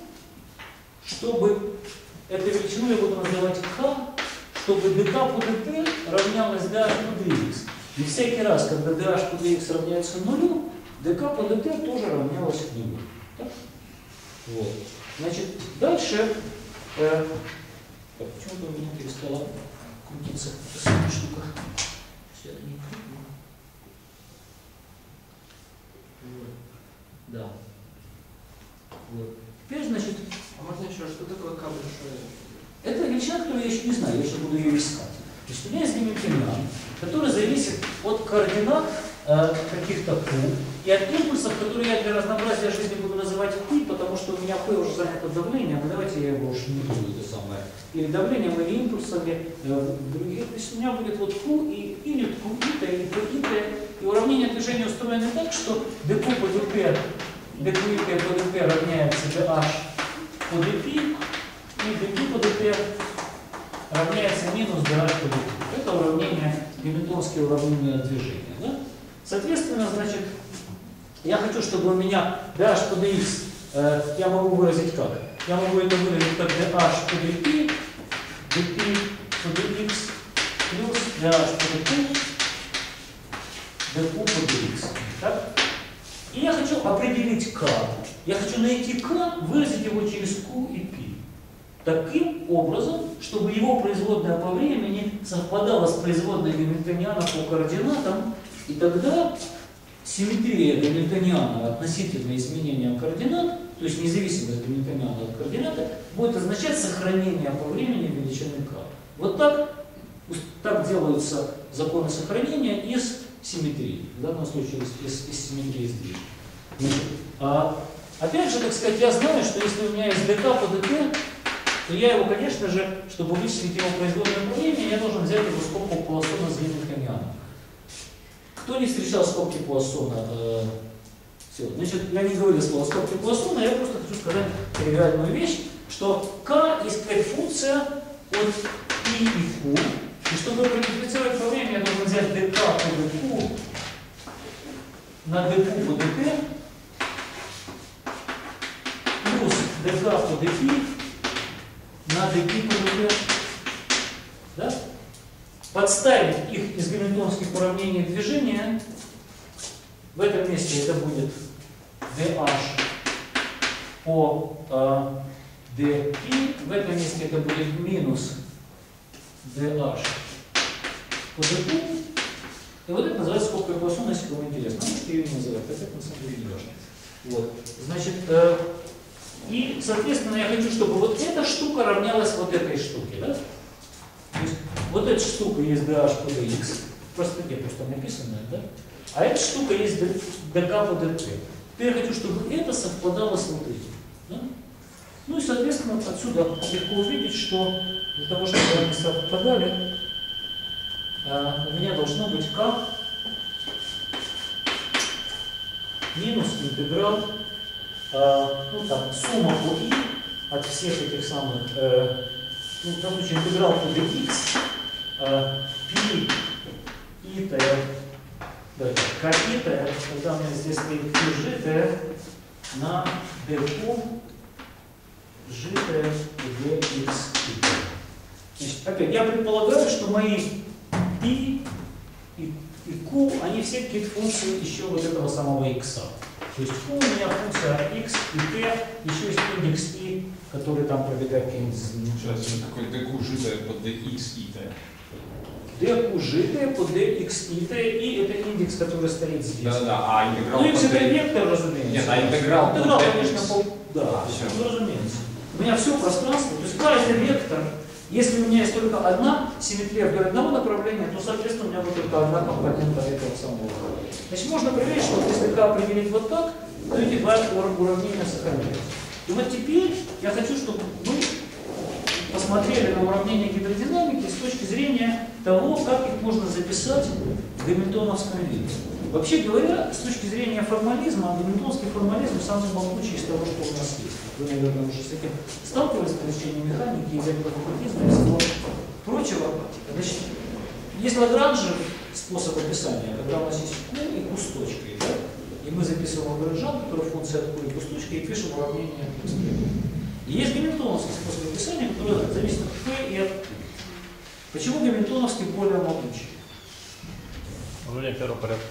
чтобы эту величину я буду называть k, чтобы dk по dt равнялось dh по dx. И всякий раз, когда dh по dx равняется нулю, dk по dt тоже равнялось нулю. Так? Вот. Значит, дальше... Э, так, почему-то у меня перестала крутиться эта штука. Да. Вот. Теперь, значит, А можно еще, что такое К большое? это величина, которую я еще не знаю, я еще буду ее искать. То есть у меня есть гамильтониан, который зависит от координат э, каких-то Q и от импульсов, которые я для разнообразия жизни буду называть P, потому что у меня P уже занято давлением, но давайте я его уж не буду это самое. Или давлением, или импульсами. Э, других. То есть у меня будет вот Q и юнит Q, и T, и P, и T. И уравнение движения устроено так, что dQ по dP, dQ по dP равняется dH по dP, и dP по dP равняется минус dH по dP. Это уравнение, гамильтонские уравнения движения. Да? Соответственно, значит, я хочу, чтобы у меня dH по dx, э, я могу выразить как? Я могу это выразить как dH по dP, dP по dx плюс dH по dP, dQ по dx. Так? И я хочу определить k. Я хочу найти k, выразить его через q и p. Таким образом, чтобы его производная по времени совпадала с производной гамильтониана по координатам, и тогда симметрия гамильтониана относительно изменения координат, то есть независимость гамильтониана от координата, будет означать сохранение по времени величины k. Вот так, так делаются законы сохранения из симметрии, в данном случае из, из, из симметрии сдвижения. Значит, а, опять же, так сказать, я знаю, что если у меня есть dk по dt, то я его, конечно же, чтобы вычислить его производное по времени, я должен взять его скобку Пуассона с гамильтонианом. Кто не встречал скобки Пуассона? Э, все. Значит, я не говорю слово скобки Пуассона, я просто хочу сказать тривиальную вещь, что k есть какая-то функция от i и q. И чтобы мультиплицировать по времени, я должен взять dk по dq на dq по dt плюс dk по dp на dp по dt. Да? Подставить их из гамильтонских уравнений движения. В этом месте это будет dh по э, dp. В этом месте это будет минус dh по dp. И вот это называется скобкой Пуассона, если кому интересно. Ну, можете ее не называть, это на самом деле не важно. Вот. Значит, э, и, соответственно, я хочу, чтобы вот эта штука равнялась вот этой штуке. Да? То есть, вот эта штука есть dh по dx, просто где просто написано, да? А эта штука есть dk по dt. Теперь я хочу, чтобы это совпадало с вот этим. Да? Ну и, соответственно, отсюда легко увидеть, что для того, чтобы они совпадали, у меня должно быть k минус интеграл, ну там, сумма по i от всех этих самых, э, ну, в данном случае интеграл по dx, э, π и-т, да, k и-т, когда у меня здесь стоит qж-т на dq житое dx. Значит, опять, я предполагаю, что мои π и, и q, они все какие-то функции еще вот этого самого x. То есть q у меня функция x и t, еще есть индекс i, который там пробегает какие-нибудь. Сейчас, какой dq житое по dx и t. dq житое по dx и t, и это индекс, который стоит здесь. Да-да-да, а интеграл Ну, x по это d. вектор, разумеется. Нет, а интеграл по Интеграл, d. конечно, по... Да, А, все. ну, разумеется. У меня все пространство, то есть k это вектор. Если у меня есть только одна симметрия для одного направления, то, соответственно, у меня будет только одна компонента этого самого. Значит, можно проверить, что если k определить вот так, то эти два уравнения сохраняются. И вот теперь я хочу, чтобы мы посмотрели на уравнения гидродинамики с точки зрения того, как их можно записать в гамильтоновском виде. Вообще говоря, с точки зрения формализма, гамильтонский формализм самый могучий из того, что у нас есть. Вы, наверное, уже с этим сталкивались при изучении механики, изобретательства и всего прочего. Значит, есть лагранжевый способ описания, когда у нас есть q и q с точкой, да? И мы записываем лагранжан, который функция от q и q с точкой, и пишем уравнение x. И есть гамильтоновский способ описания, который зависит от p и от q. Почему гамильтоновский более могучий? Уравнение первого порядка.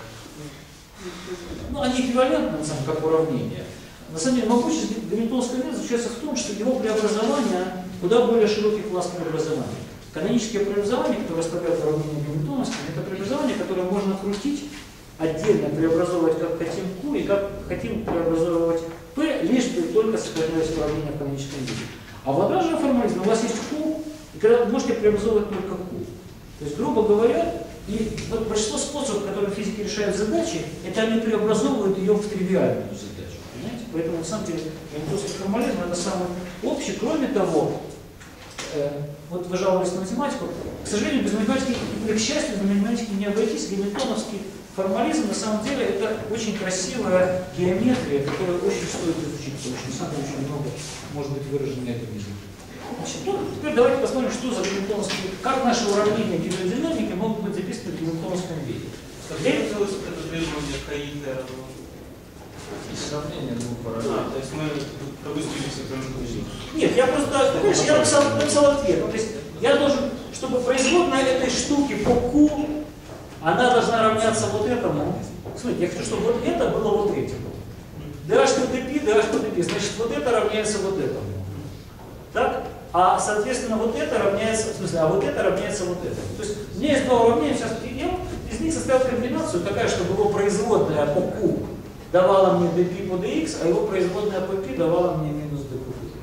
Ну, они эквивалентны, на самом деле, как уравнения. На самом деле, могучесть гамильтонского метода заключается в том, что его преобразование куда более широкий класс преобразований. Канонические преобразования, которые оставляют уравнение гамильтоновским, это преобразования, которые можно крутить отдельно преобразовывать как хотим Q и как хотим преобразовывать P, лишь бы только сохранялось уравнение в каноническом виде. А в лагранжевом формализме у вас есть Q, и когда вы можете преобразовывать только Q. То есть, грубо говоря, и вот большинство способов, которые физики решают задачи, это они преобразовывают ее в тривиальную задачу. Понимаете? Поэтому, на самом деле, гамильтоновский формализм это самый общий. Кроме того, э, вот вы жаловались на математику, к сожалению, без математики, или к счастью, без математики не обойтись. Гамильтоновский формализм, на самом деле, это очень красивая геометрия, которую очень стоит изучить, потому что, на самом деле, очень много может быть выражено на этом языке. Значит, ну, теперь давайте посмотрим, что за гамильтоновские, как наши уравнения гидродинамики могут быть записаны в гамильтоновском виде. Когда появилось вот это требование КИТ Сравнение двух А, параметров. то есть мы пропустили все промежуточные. Нет, я просто, понимаешь, я написал, написал ответ. То есть я должен, чтобы производная этой штуки по Q, она должна равняться вот этому. Смотрите, я хочу, чтобы вот это было вот этим. dH по dp, dH по dp. Значит, вот это равняется вот этому. Так? А, соответственно, вот это равняется, в смысле, а вот это равняется вот этому. То есть у меня есть два уравнения, сейчас я из них составил комбинацию такая, чтобы его производная по Q давала мне dp по dx, а его производная по p давала мне минус d по dp.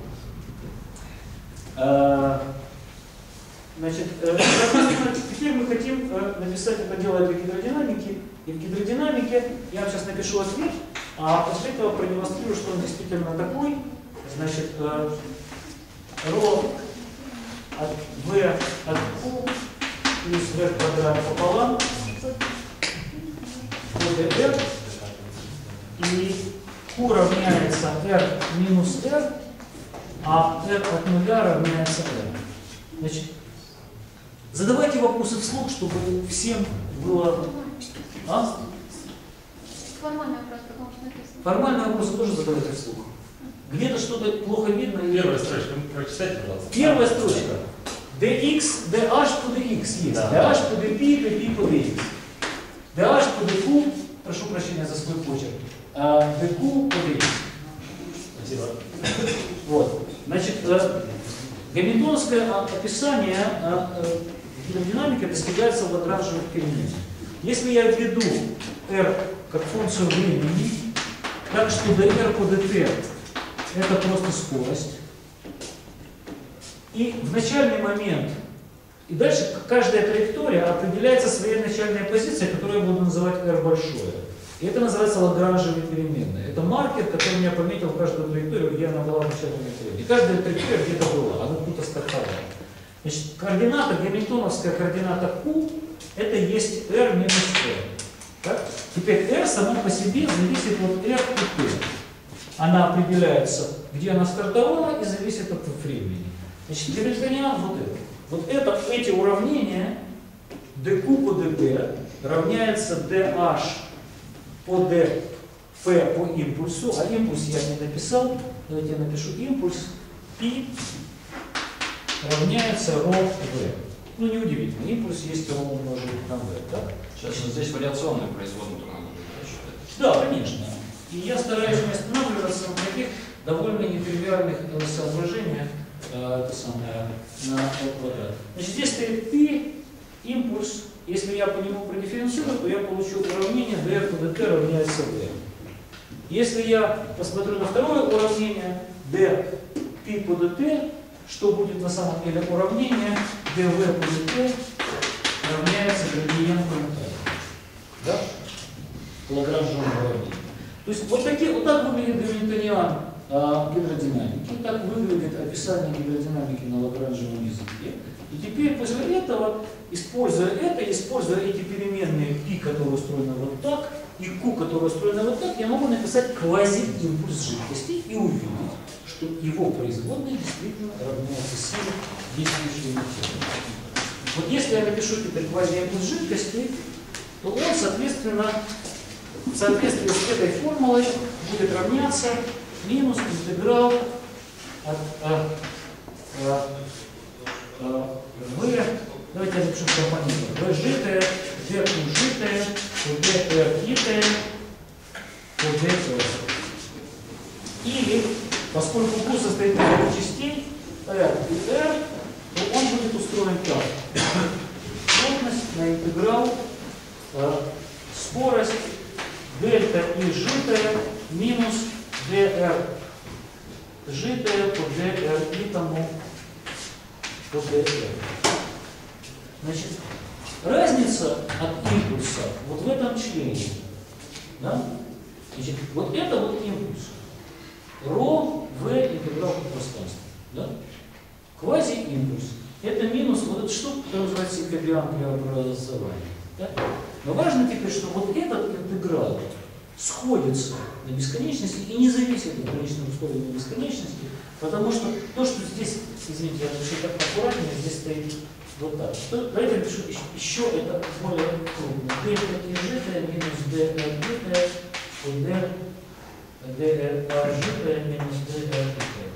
А, значит, соответственно, теперь мы хотим написать это дело для гидродинамики. И в гидродинамике я вам сейчас напишу ответ, а после этого продемонстрирую, что он действительно такой. Значит, ρ от v от q плюс v квадрат пополам по dr, и q равняется r минус r, а r от нуля равняется r. Значит, задавайте вопросы вслух, чтобы всем было... А? Формальный вопрос, потому что написано. Формальные вопросы тоже задавайте вслух. Где-то что-то плохо видно. Первая строчка, прочитайте, пожалуйста. Первая строчка. dx, dh по dx есть. Да. dh по dp, dp по dx. dh по dq, прошу прощения за свой почерк, dq по dx. Спасибо. Вот. Значит, гамильтоновское описание гидродинамики достигается в лагранжевых переменных. Если я введу r как функцию времени, так что dr по dt это просто скорость. И в начальный момент, и дальше каждая траектория определяется своей начальной позицией, которую я буду называть r большое. И это называется лагранжевые переменные. Это маркер, который я пометил в каждую траекторию, где она была в начальном периоде. И каждая траектория где-то была, она тут стартовала. Значит, координата, гамильтоновская координата q, это есть r минус r. Так? Теперь r сама по себе зависит от r и p. Она определяется, где она стартовала, и зависит от времени. Значит, гамильтониан вот это. Вот это, эти уравнения dq по dp равняется dh по dp по импульсу, а импульс я не написал, давайте я напишу импульс, p равняется ρ v. Ну, неудивительно, импульс есть ρ умножить на v, так? Сейчас вот здесь вариационную производную надо будет рассчитать. Да, конечно. И я стараюсь не останавливаться на таких довольно нетривиальных соображениях, э, это самое, на квадрат. Значит, здесь стоит p, импульс. Если я по нему продифференцирую, то я получу уравнение dr по dt равняется v. Если я посмотрю на второе уравнение dp по dt, что будет на самом деле уравнение dv по dt равняется градиенту металла. Да? Лагранжевому уравнению. То есть вот, такие, вот так выглядит гамильтониан э, гидродинамики, так выглядит описание гидродинамики на лагранжевом языке. И теперь после этого, используя это, используя эти переменные π, которые устроены вот так, и q, которые устроены вот так, я могу написать квазиимпульс жидкости и увидеть, что его производная действительно равняется силе действующей материи. Вот если я напишу теперь квазиимпульс жидкости, то он, соответственно, в соответствии с этой формулой будет равняться минус интеграл от а, а, а, v, давайте я напишу компоненты, v житое, dq житое, по dr итое, по dr. Или, поскольку q состоит из двух частей, r и r, то он будет устроен так. Плотность на интеграл, а, скорость есть житое минус dr. Житое по dr и тому по dr. Значит, разница от импульса вот в этом члене. Да? Значит, вот это вот импульс. Ро в интеграл по пространству. Да? Квазиимпульс. Это минус вот эта штука, которая называется эквивалент преобразования. Да? Но важно теперь, что вот этот интеграл сходится на бесконечности и не зависит от конечных условий на бесконечности, потому что то, что здесь, извините, я напишу так аккуратнее, здесь стоит вот так. Давайте я напишу еще это более крупно. Дельта и житая минус dr житая по dr dr житая минус dr житая.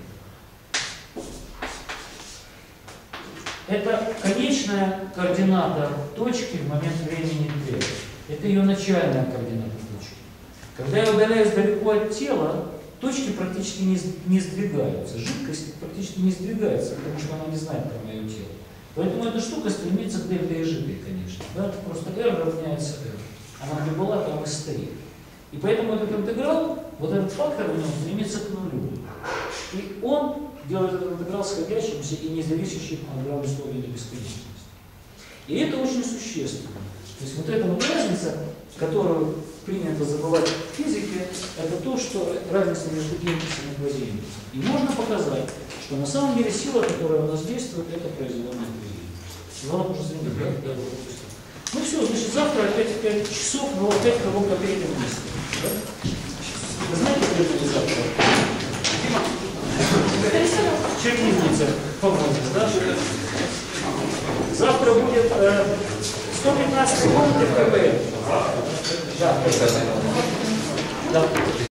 Это конечная координата точки в момент времени t. Это ее начальная координата точки. Когда я удаляюсь далеко от тела, точки практически не, не сдвигаются. Жидкость практически не сдвигается, потому что она не знает про мое тело. Поэтому эта штука стремится к дельта и жидкой, конечно. Да? Просто r равняется r. Она где была, там и стоит. И поэтому этот интеграл, вот этот фактор у него стремится к нулю. И он делает этот интеграл сходящимся и не зависящим от града условий до бесконечности. И это очень существенно. То есть вот эта вот разница, которую принято забывать в физике, это то, что разница между импульсом и квазиимпульсом. И можно показать, что на самом деле сила, которая у нас действует, это производная движения. Звонок уже звонит, да? Да, да, ну все, значит, завтра опять в пять часов, но опять кого-то перейдем вместе. Да? Вы знаете, что это завтра? Чернильница, по-моему, да? Завтра будет э, сто пятнадцать комнаты в КВН. Да, да.